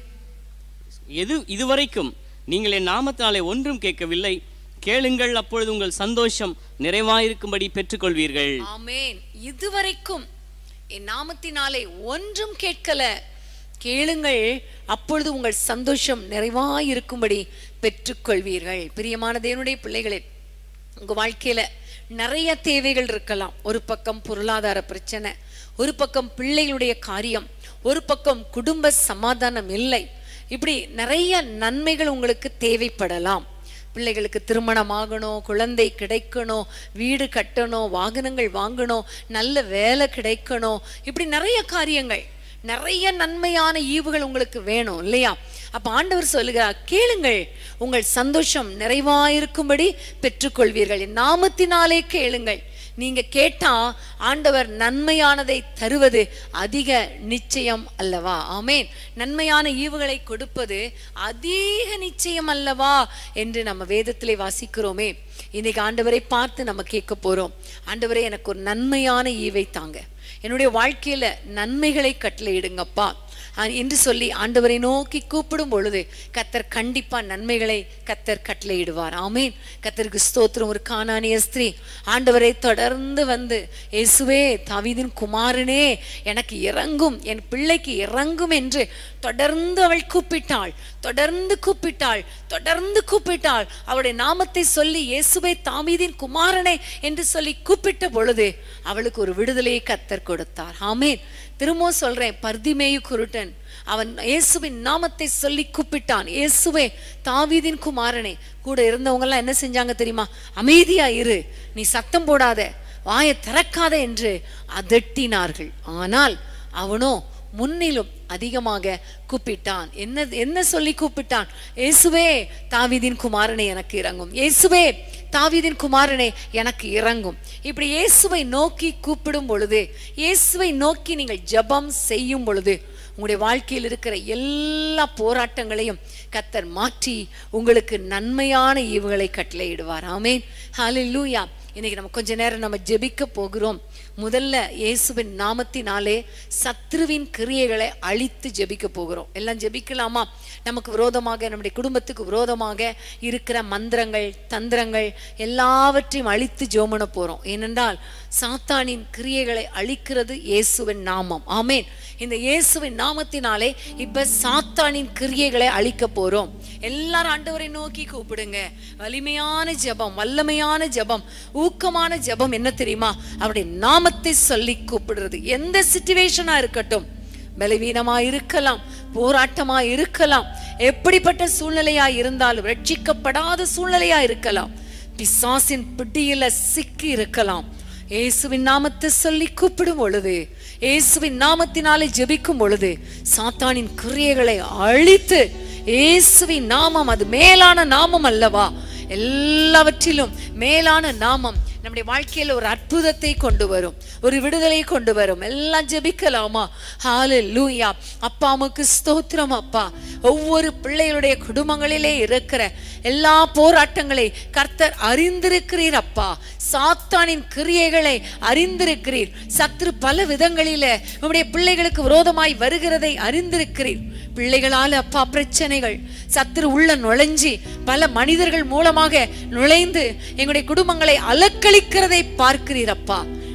எது இதுவரைக்கும் நீங்கள் என் நாமத்தினாலே ஒன்றும் கேட்கவில்லை, கேளுங்கள், அப்பொழுது உங்கள் சந்தோஷம் நிறைவாயிருக்கும்படி பெற்றுக்கொள்வீர்கள். ஆமென். இதுவரைக்கும் என் நாமத்தினாலே ஒன்றும் கேட்கல, கேளுங்கள், அப்பொழுது உங்கள் சந்தோஷம் நிறைவாயிருக்கும்படி பெற்றுக்கொள்வீர்கள். பிரியமான தேவனுடைய பிள்ளைகளே, உங்க வாழ்க்கையில நிறைய தேவைகள் இருக்கலாம். ஒரு பக்கம் பொருளாதார பிரச்சனை, ஒரு பக்கம் பிள்ளைகளுடைய காரியம், ஒரு பக்கம் குடும்ப சமாதானம் இல்லை. இப்படி நிறைய நன்மைகள் உங்களுக்கு தேவைப்படலாம். பிள்ளைகளுக்கு திருமணம் ஆகணும், குழந்தை கிடைக்கணும், வீடு கட்டணும், வாகனங்கள் வாங்கணும், நல்ல வேலை கிடைக்கணும், இப்படி நிறைய காரியங்கள், நிறைய நன்மையான ஈவுகள் உங்களுக்கு வேணும் இல்லையா? அப்ப ஆண்டவர் சொல்லுகிறார், கேளுங்கள், உங்கள் சந்தோஷம் நிறைவாயிருக்கும்படி பெற்றுக்கொள்வீர்கள். நாமத்தினாலே கேளுங்கள். நீங்க கேட்டா ஆண்டவர் நன்மையானதை தருவது அதிக நிச்சயம் அல்லவா? ஆமென். நன்மையான ஈவுகளை கொடுப்பது அதிக நிச்சயம் அல்லவா என்று நம்ம வேதத்திலே வாசிக்கிறோமே. இன்னைக்கு ஆண்டவரை பார்த்து நம்ம கேட்க போறோம். ஆண்டவரே, எனக்கு ஒரு நன்மையான ஈவை தாங்க, என்னுடைய வாழ்க்கையில நன்மைகளை கட்டளையிடுங்கப்பா என்று சொல்லி ஆண்டவரை நோக்கி கூப்பிடும் பொழுது கர்த்தர் கண்டிப்பா நன்மைகளை கர்த்தர் கட்டளையிடுவார். ஆமென். கர்த்தருக்கு ஸ்தோத்திரம். ஒரு கானானிய ஸ்திரீ ஆண்டவரை தொடர்ந்து வந்து, இயேசுவே, தாவீதின் குமாரனே, எனக்கு இறங்கும், என் பிள்ளைக்கு இறங்கும் என்று தொடர்ந்து அவள் கூப்பிட்டாள். தொடர்ந்து கூப்பிட்டாள் தொடர்ந்து கூப்பிட்டாள் அவளுடைய நாமத்தை சொல்லி, இயேசுவே, தாவீதின் குமாரனே என்று சொல்லி கூப்பிட்ட பொழுது அவளுக்கு ஒரு விடுதலையை கர்த்தர் கொடுத்தார். ஆமென். திரும்பவும் சொல்றேன், பர்திமேயு குருடன் அவன் இயேசுவின் நாமத்தை சொல்லி கூப்பிட்டான், இயேசுவே, தாவீதின் குமாரனே. கூட இருந்தவங்க எல்லாம் என்ன செஞ்சாங்க தெரியுமா? அமைதியா இரு, நீ சத்தம் போடாத, வாயை திறக்காத என்று அதட்டினார்கள். ஆனால் அவனோ முன்னிலும் அதிகமாக கூப்பிட்டான். என்ன என்ன சொல்லி கூப்பிட்டான்? இயேசுவே, தாவீதின் குமாரனே, எனக்கு இறங்கும். இயேசுவே, தாவீதின் குமாரனே, எனக்கு இறங்கும். இப்படி இயேசுவை நோக்கி கூப்பிடும் பொழுது, இயேசுவை நோக்கி நீங்கள் ஜெபம் செய்யும் பொழுது உங்களுடைய வாழ்க்கையில் இருக்கிற எல்லா போராட்டங்களையும் கர்த்தர் மாற்றி உங்களுக்கு நன்மையான ஈவுகளை கட்டளையிடுவார். ஆமென். ஹல்லேலூயா. இன்னைக்கு நம்ம கொஞ்ச நேரம் நம்ம ஜெபிக்க போகிறோம். முதல்ல இயேசுவின் நாமத்தினாலே சத்ருவின் கிரியைகளை அழித்து ஜெபிக்க போகிறோம். எல்லாம் ஜெபிக்கலாமா? நமக்கு விரோதமாக, நம்முடைய குடும்பத்துக்கு விரோதமாக இருக்கிற மந்திரங்கள், தந்திரங்கள் எல்லாவற்றையும் அழித்து ஜெபம் பண்ண போறோம். ஏனென்றால் சாத்தானின் கிரியைகளை அழிக்கிறது இயேசுவின் நாமம். ஆமென். இந்த இயேசுவின் நாமத்தினாலே இப்ப சாத்தானின் கிரியைகளை அழிக்க போறோம். எல்லாரும் ஆண்டவரை நோக்கி கூப்பிடுங்க. வலிமையான ஜெபம், வல்லமையான ஜெபம், ஊக்கமான ஜெபம் என்ன தெரியுமா? அவருடைய நாமத்தை சொல்லி கூப்பிடுறது. எந்த சிச்சுவேஷனா இருக்கட்டும், பலவீனமா இருக்கலாம், போராட்டமா இருக்கலாம், எப்படிப்பட்ட சூழ்நிலையா இருந்தாலும், ரட்சிக்கப்படாத சூழ்நிலையா இருக்கலாம், பிசாசின் பிடியில சிக்கி இருக்கலாம், இயேசுவின் நாமத்தை சொல்லி கூப்பிடும் பொழுது, இயேசுவின் நாமத்தினாலே ஜெபிக்கும் பொழுது சாத்தானின் கிரியைகளை அழித்து, இயேசுவின் நாமம் அது மேலான நாமம் அல்லவா? எல்லாவற்றிலும் மேலான நாமம் நம்முடைய வாழ்க்கையில ஒரு அற்புதத்தை கொண்டு வரும், ஒரு விடுதலை கொண்டு வரும். எல்லாம் ஜெபிக்கலாமா? ஹல்லேலூயா. அப்பா, உமக்கு ஸ்தோத்திரம் அப்பா. ஒவ்வொரு பிள்ளைகளுடைய குடும்பங்களிலே இருக்கிற எல்லா போராட்டங்களை கர்த்தர் அறிந்திருக்கிறீர் அப்பா. சாத்தானின் கிரியைகளை அறிந்திருக்கிறீர். சத்ரு பல விதங்களில நம்முடைய பிள்ளைகளுக்கு விரோதமாய் வருகிறதை அறிந்திருக்கிறீர். பிள்ளைகளால அப்பா பிரச்சனைகள், சத்ரு உள்ள நுழைஞ்சி பல மனிதர்கள் மூலமாக நுழைந்து எங்களுடைய குடும்பங்களை அலக்களிக்கிறதை பார்க்கிறீர் அப்பா.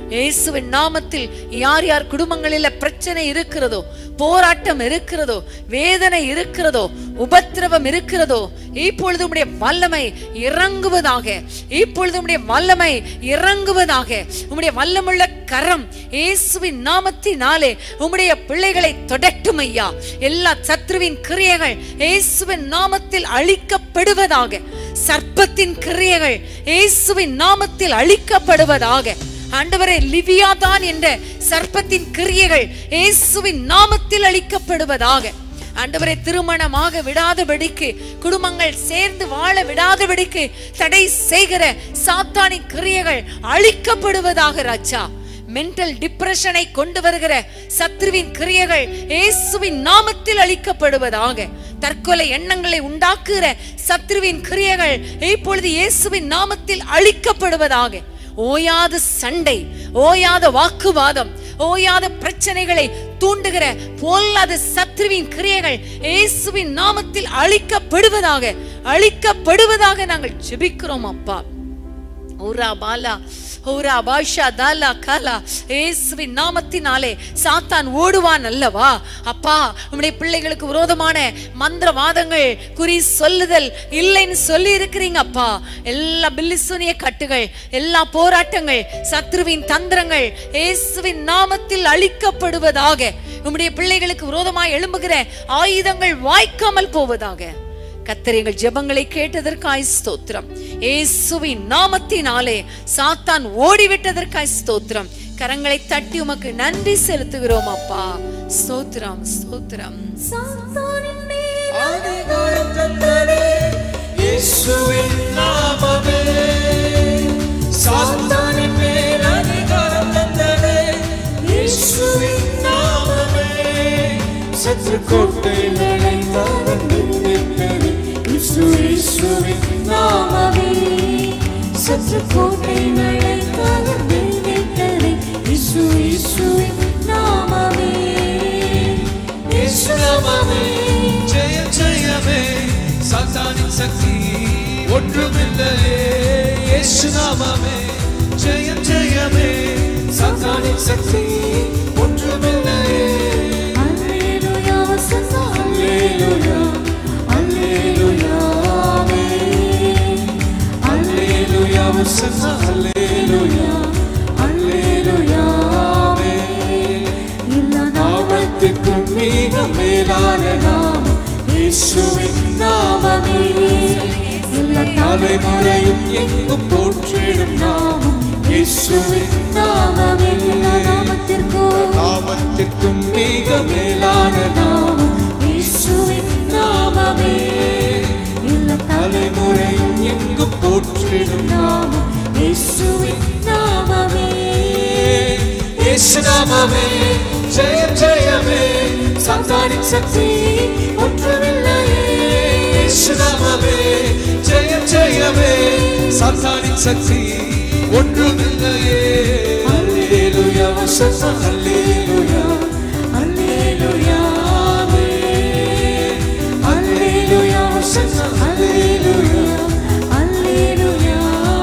இயேசுவின் நாமத்தில் யார் யார் குடும்பங்களில் பிரச்சனை இருக்கிறதோ, போராட்டம் இருக்கிறதோ, வேதனை இருக்கிறதோ, உபத்திரவம் இருக்கிறதோ, இப்பொழுது உம்முடைய வல்லமை இறங்குவதாக, இப்பொழுது உம்முடைய வல்லமை இறங்குவதாக. உம்முடைய வல்லமுள்ள கரம் இயேசுவின் நாமத்தினாலே உம்முடைய பிள்ளைகளை தொடட்டும் ஐயா. எல்லா சத்ருவின் கிரியைகள் இயேசுவின் நாமத்தில் அழிக்கப்படுவதாக. சர்ப்பத்தின் கிரியைகள் இயேசுவின் நாமத்தில் அழிக்கப்படுவதாக. ஆண்டவரே, லிவியாதான் என்ற சர்ப்பத்தின் கிரியைகள் இயேசுவின் நாமத்தில் அழிக்கப்படுவதாக. ஆண்டவரே, திருமணமாக விடாதபடிக்கு, குடும்பங்கள் சேர்ந்து வாழ விடாதபடிக்கு தடை செய்கிற சாத்தானின் கிரியைகள் அழிக்கப்படுவதாக ராஜா. மென்டல் டிப்ரெஷனை கொண்டு வருகிற சத்ருவின் கிரியைகள் இயேசுவின் நாமத்தில் அழிக்கப்படுவதாக. தற்கொலை எண்ணங்களை உண்டாக்குகிற சத்ருவின் கிரியைகள் இப்பொழுது இயேசுவின் நாமத்தில் அழிக்கப்படுவதாக. ஓயாத சண்டை, ஓயாத வாக்குவாதம், ஓயாத பிரச்சனைகளை தூண்டுகிற பொல்லாத சத்ருவின் கிரியைகள் இயேசுவின் நாமத்தில் அழிக்கப்படுவதாக, அழிக்கப்படுவதாக நாங்கள் ஜெபிக்கிறோம் அப்பா. ஓரா பாலா ஓரா பாஷா தாலா காலா. இயேசுவின் நாமத்தினாலே சாத்தான் ஓடுவான் அல்லவா அப்பா. உம்முடைய பிள்ளைகளுக்கு விரோதமான மந்திரவாதங்கள், குறி சொல்லுதல் இல்லைன்னு சொல்லி இருக்கிறீங்க அப்பா. எல்லா பில்லிசூனிய கட்டுகள், எல்லா போராட்டங்கள், சத்ருவின் தந்திரங்கள் இயேசுவின் நாமத்தில் அழிக்கப்படுவதாக. உம்முடைய பிள்ளைகளுக்கு விரோதமாய் எழும்புகிற ஆயுதங்கள் வாய்க்காமல் போவதாக. கர்த்தர் எங்கள் ஜெபங்களை கேட்டதற்காய் ஸ்தோத்திரம். இயேசுவின் நாமத்தினாலே சாத்தான் ஓடிவிட்டதற்காய் ஸ்தோத்திரம். கரங்களை தட்டி உமக்கு நன்றி செலுத்துகிறோம் அப்பா. ஸ்தோத்திரம், ஸ்தோத்திரம். சாத்தானின் மேல் அதிகாரம் தந்ததே இயேசுவின் நாமமே. சாத்தானின் மேல் அதிகாரம் தந்ததே இயேசுவின் நாமமே. சத்ரு கோட்டைகளை தகர்த்தெறிந்தது இயேசுவின் நாமமே. சத்ரு கோட்டைகளை தகர்த்தெறிந்தது இயேசுவின் நாமமே. இயேசு நாமமே ஜெயம் ஜெயமே. சாத்தானின் சக்தி ஒன்றுமில்லையே. இயேசு நாமமே ஜெயம் ஜெயமே. சாத்தானின் சக்தி ஒன்றுமில்லையே. அல்லேலூயா வசந்தா, அல்லேலூயா, அல்லேலூயா, அல்லேலூயா வசந்தா, அல்லேலூயா, அல்லேலூயா. எல்லா நாமத்துக்கும் மிக மேலான நாமம் இயேசுவின் நாமமே. எல்லா தலைமுறையும் எங்கும் போற்றிடும் நாமம் இயேசுவின் நாமமே. நாமத்திற்கும் நாமத்திற்கும் மிக மேலான நாமம் இயேசுவின் நாமமே. எல்லா தலைமுறையும் எங்கும் போற்றிடும் நாமம் இயேசுவின் நாமமே. இயேசு நாமமே ஜெயம் ஜெயமே. சாத்தானின் சக்தி ஒன்றுமில்லையே. இயேசு நாமமே ஜெயம் ஜெயமே. சாத்தானின் சக்தி ஒன்றுமில்லையே. அல்லேலூயா வசந்தா, அல்லேலூயா, அல்லேலூயா, அல்லேலூயா வசந்தா, அல்லேலூயா, அல்லேலூயா.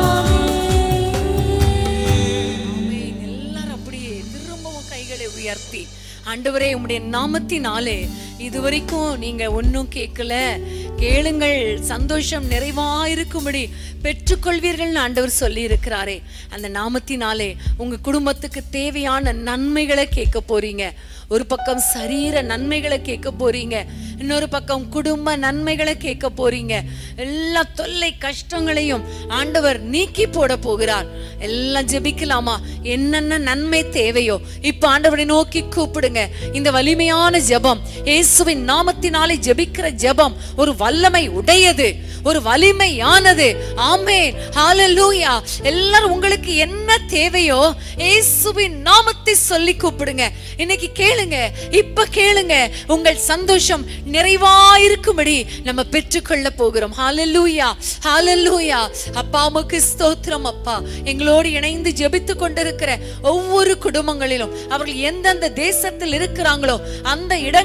எல்லாரும் அப்படியே திரும்பவும் கைகளை உயர்த்தி, ஆண்டவரே உம்முடைய நாமத்தினாலே இதுவரைக்கும் நீங்க ஒன்னும் கேட்கல, கேளுங்கள் சந்தோஷம் நிறைவாயிருக்கும்படி பெற்றுக்கொள்வீர்கள் ஆண்டவர் சொல்லி இருக்கிறாரே. அந்த நாமத்தினாலே உங்க குடும்பத்துக்கு தேவையான நன்மைகளை கேட்க போறீங்க. ஒரு பக்கம் சரீர நன்மைகளை கேட்க போறீங்க, இன்னொரு பக்கம் குடும்ப நன்மைகளை கேட்க போறீங்க. எல்லா தொல்லை கஷ்டங்களையும் ஆண்டவர் நீக்கி போட போகிறார். எல்லாம் ஜெபிக்கலாமா? என்னென்ன நன்மை தேவையோ இப்ப ஆண்டவரை நோக்கி கூப்பிடுங்க. இந்த வலிமையான ஜெபம், இயேசுவின் நாமத்தினாலே ஜெபிக்கிற ஜெபம் ஒரு வல்லமை உடையது, ஒரு வலிமையானது. ஆமென், ஹalleluya. எல்லாரும் உங்களுக்கு என்ன தேவையோ இயேசுவின் நாமத்தை சொல்லி கூப்பிடுங்க. இன்னைக்கு கேளுங்க, இப்ப கேளுங்க. உங்கள் சந்தோஷம் நிறைவாயிருக்கும்படி நம்ம பெற்றுக்கொள்ள போகிறோம். ஹalleluya, ஹalleluya. அப்பா உமக்கு ஸ்தோத்திரம் அப்பா. எங்களோடு இணைந்து ஜெபித்து கொண்டிருக்கிற ஒவ்வொரு குடும்பங்களிலும் அவர்கள் எந்தெந்த தேசத்தில் இருக்கிறாங்களோ அந்த இடங்களில் இருந்து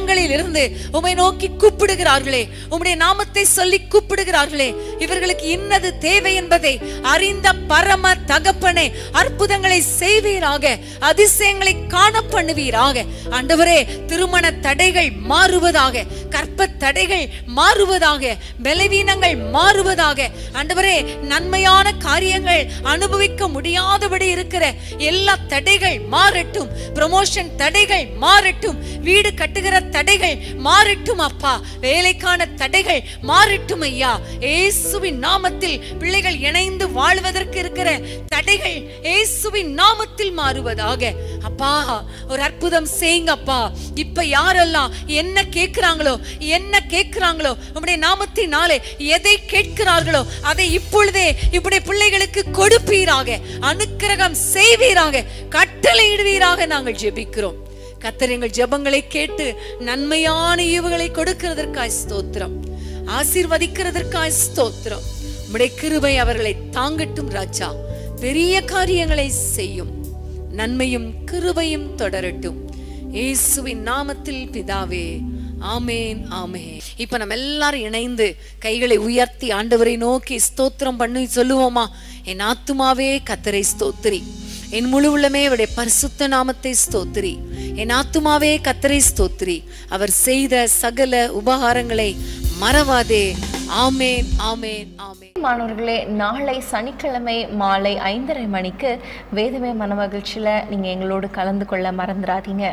உயர்ந்து உம்மை நோக்கி கூப்பிடுகிறார்களே, உம்முடைய நாமத்தை சொல்லி கூப்பிடுகிறார்களே, இவர்களுக்கு இன்னது தேவை என்பதை அறிந்த பரம தகப்பனே, அற்புதங்களை செய்வீராக, அதிசயங்களை காண பண்ணுவீராக. ஆண்டவரே, திருமண தடைகள் மாறுவதாக, கற்ப தடைகள் மாறுவதாக, பலவீனங்கள் மாறுவதாக. ஆண்டவரே, நன்மையான காரியங்கள் அனுபவிக்க முடியாதபடி இருக்கிற எல்லா தடைகள் மாறட்டும். ப்ரமோஷன் தடைகள் மாறட்டும், வீடு கட்டுகிற தடைகள் மாறட்டும் அப்பா, வேலைக்கான தடைகள் மாறட்டும் ஐயா. இயேசுவின் நாமத்தில் பிள்ளைகள் இணைந்து வாழ்வதற்கு இருக்கிற தடைகள் இயேசுவின் நாமத்தில் மாறுவதாக. அப்பா, ஒரு அற்புதம் செய்யுங்க அப்பா. இப்ப யாரெல்லாம் என்ன கேட்கிறாங்களோ என்ன கேட்கிறாங்களோ உம்முடைய நாமத்தினாலே எதை கேட்கிறார்களோ அதை இப்பொழுதே இப்படி பிள்ளைகளுக்கு கொடுப்பீராக, அனுக்கிரகம் செய்வீராக, கட்டளையிடுவீராக நாங்கள் ஜெபிக்கிறோம். கர்த்தர் எங்கள் ஜெபங்களை கேட்டு நன்மையான ஈவுகளை கொடுக்கிறதற்காய் ஸ்தோத்திரம், ஆசீர்வதிக்கிறதற்காய் ஸ்தோத்திரம். உம்முடைய கிருபை அவர்களை தாங்கட்டும் ராஜா. பெரிய காரியங்களை செய்யும், நன்மையும் கிருபையும் தொடரட்டும். இயேசுவின் நாமத்தில் பிதாவே, ஆமேன் ஆமேன். இப்ப நம்ம எல்லாரும் இணைந்து கைகளை உயர்த்தி ஆண்டவரை நோக்கி ஸ்தோத்திரம் பண்ணி சொல்லுவோமா? என் ஆத்துமாவே கர்த்தரை ஸ்தோத்திரி, என் முழு உள்ளமே அவருடைய பரிசுத்த நாமத்தை ஸ்தோத்திரி. என் ஆத்துமாவே கர்த்தரை ஸ்தோத்திரி, அவர் செய்த சகல உபகாரங்களை மறவாதே. ஆமேன் ஆமேன் ஆமேன். மாணவர்களே, நாளை சனிக்கிழமை மாலை ஐந்தரை மணிக்கு வேதமே மனமகிழ்ச்சியில் நீங்கள் எங்களோடு கலந்து கொள்ள மறந்துடாதீங்க.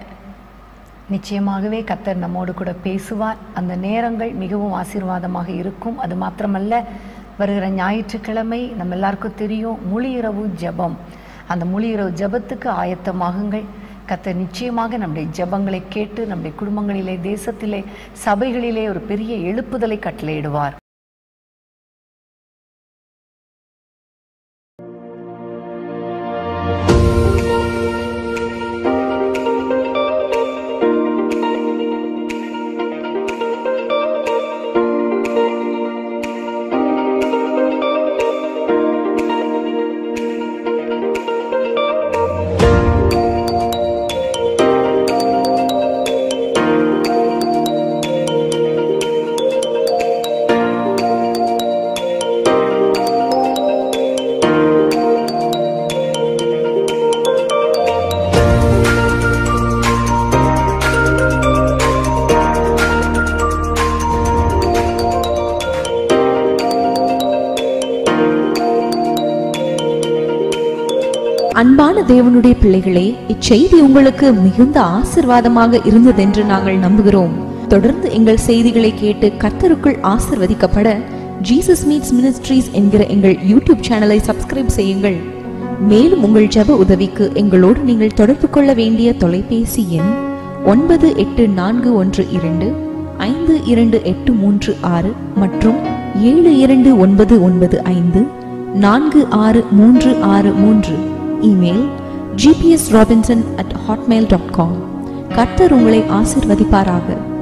நிச்சயமாகவே கர்த்தர் நம்மோடு கூட பேசுவார். அந்த நேரங்கள் மிகவும் ஆசீர்வாதமாக இருக்கும். அது மாத்திரமல்ல, வருகிற ஞாயிற்றுக்கிழமை நம்ம எல்லாருக்கும் தெரியும் முழு இரவு ஜெபம். அந்த முழு இரவு ஜெபத்துக்கு ஆயத்தமாகுங்கள். கர்த்தர் நிச்சயமாக நம்முடைய ஜெபங்களை கேட்டு நம்முடைய குடும்பங்களிலே, தேசத்திலே, சபைகளிலே ஒரு பெரிய எழுப்புதலை கட்டளையிடுவார். அன்பான தேவனுடைய பிள்ளைகளே, இச்செய்தி உங்களுக்கு மிகுந்த ஆசீர்வாதமாக இருந்ததென்று நாங்கள் நம்புகிறோம். தொடர்ந்து எங்கள் செய்திகளை கேட்டு கர்த்தருக்குள் ஆசீர்வதிக்கப்பட ஜீசஸ் மீட்ஸ் மினிஸ்ட்ரீஸ் என்கிற எங்கள் யூடியூப் சேனலை சப்ஸ்கிரைப் செய்யுங்கள். மேலும் உங்கள் ஜெப உதவிக்கு எங்களோடு நீங்கள் தொடர்பு கொள்ள வேண்டிய தொலைபேசி எண் ஒன்பது எட்டு நான்கு ஒன்று இரண்டு ஐந்து இரண்டு எட்டு மூன்று ஆறு மற்றும் ஏழு இரண்டு ஒன்பது ஒன்பது ஐந்து நான்கு ஆறு மூன்று ஆறு மூன்று. Email GPS Robinson at Hotmail dot com. கர்த்தர் உங்களை ஆசீர்வதிப்பாராக.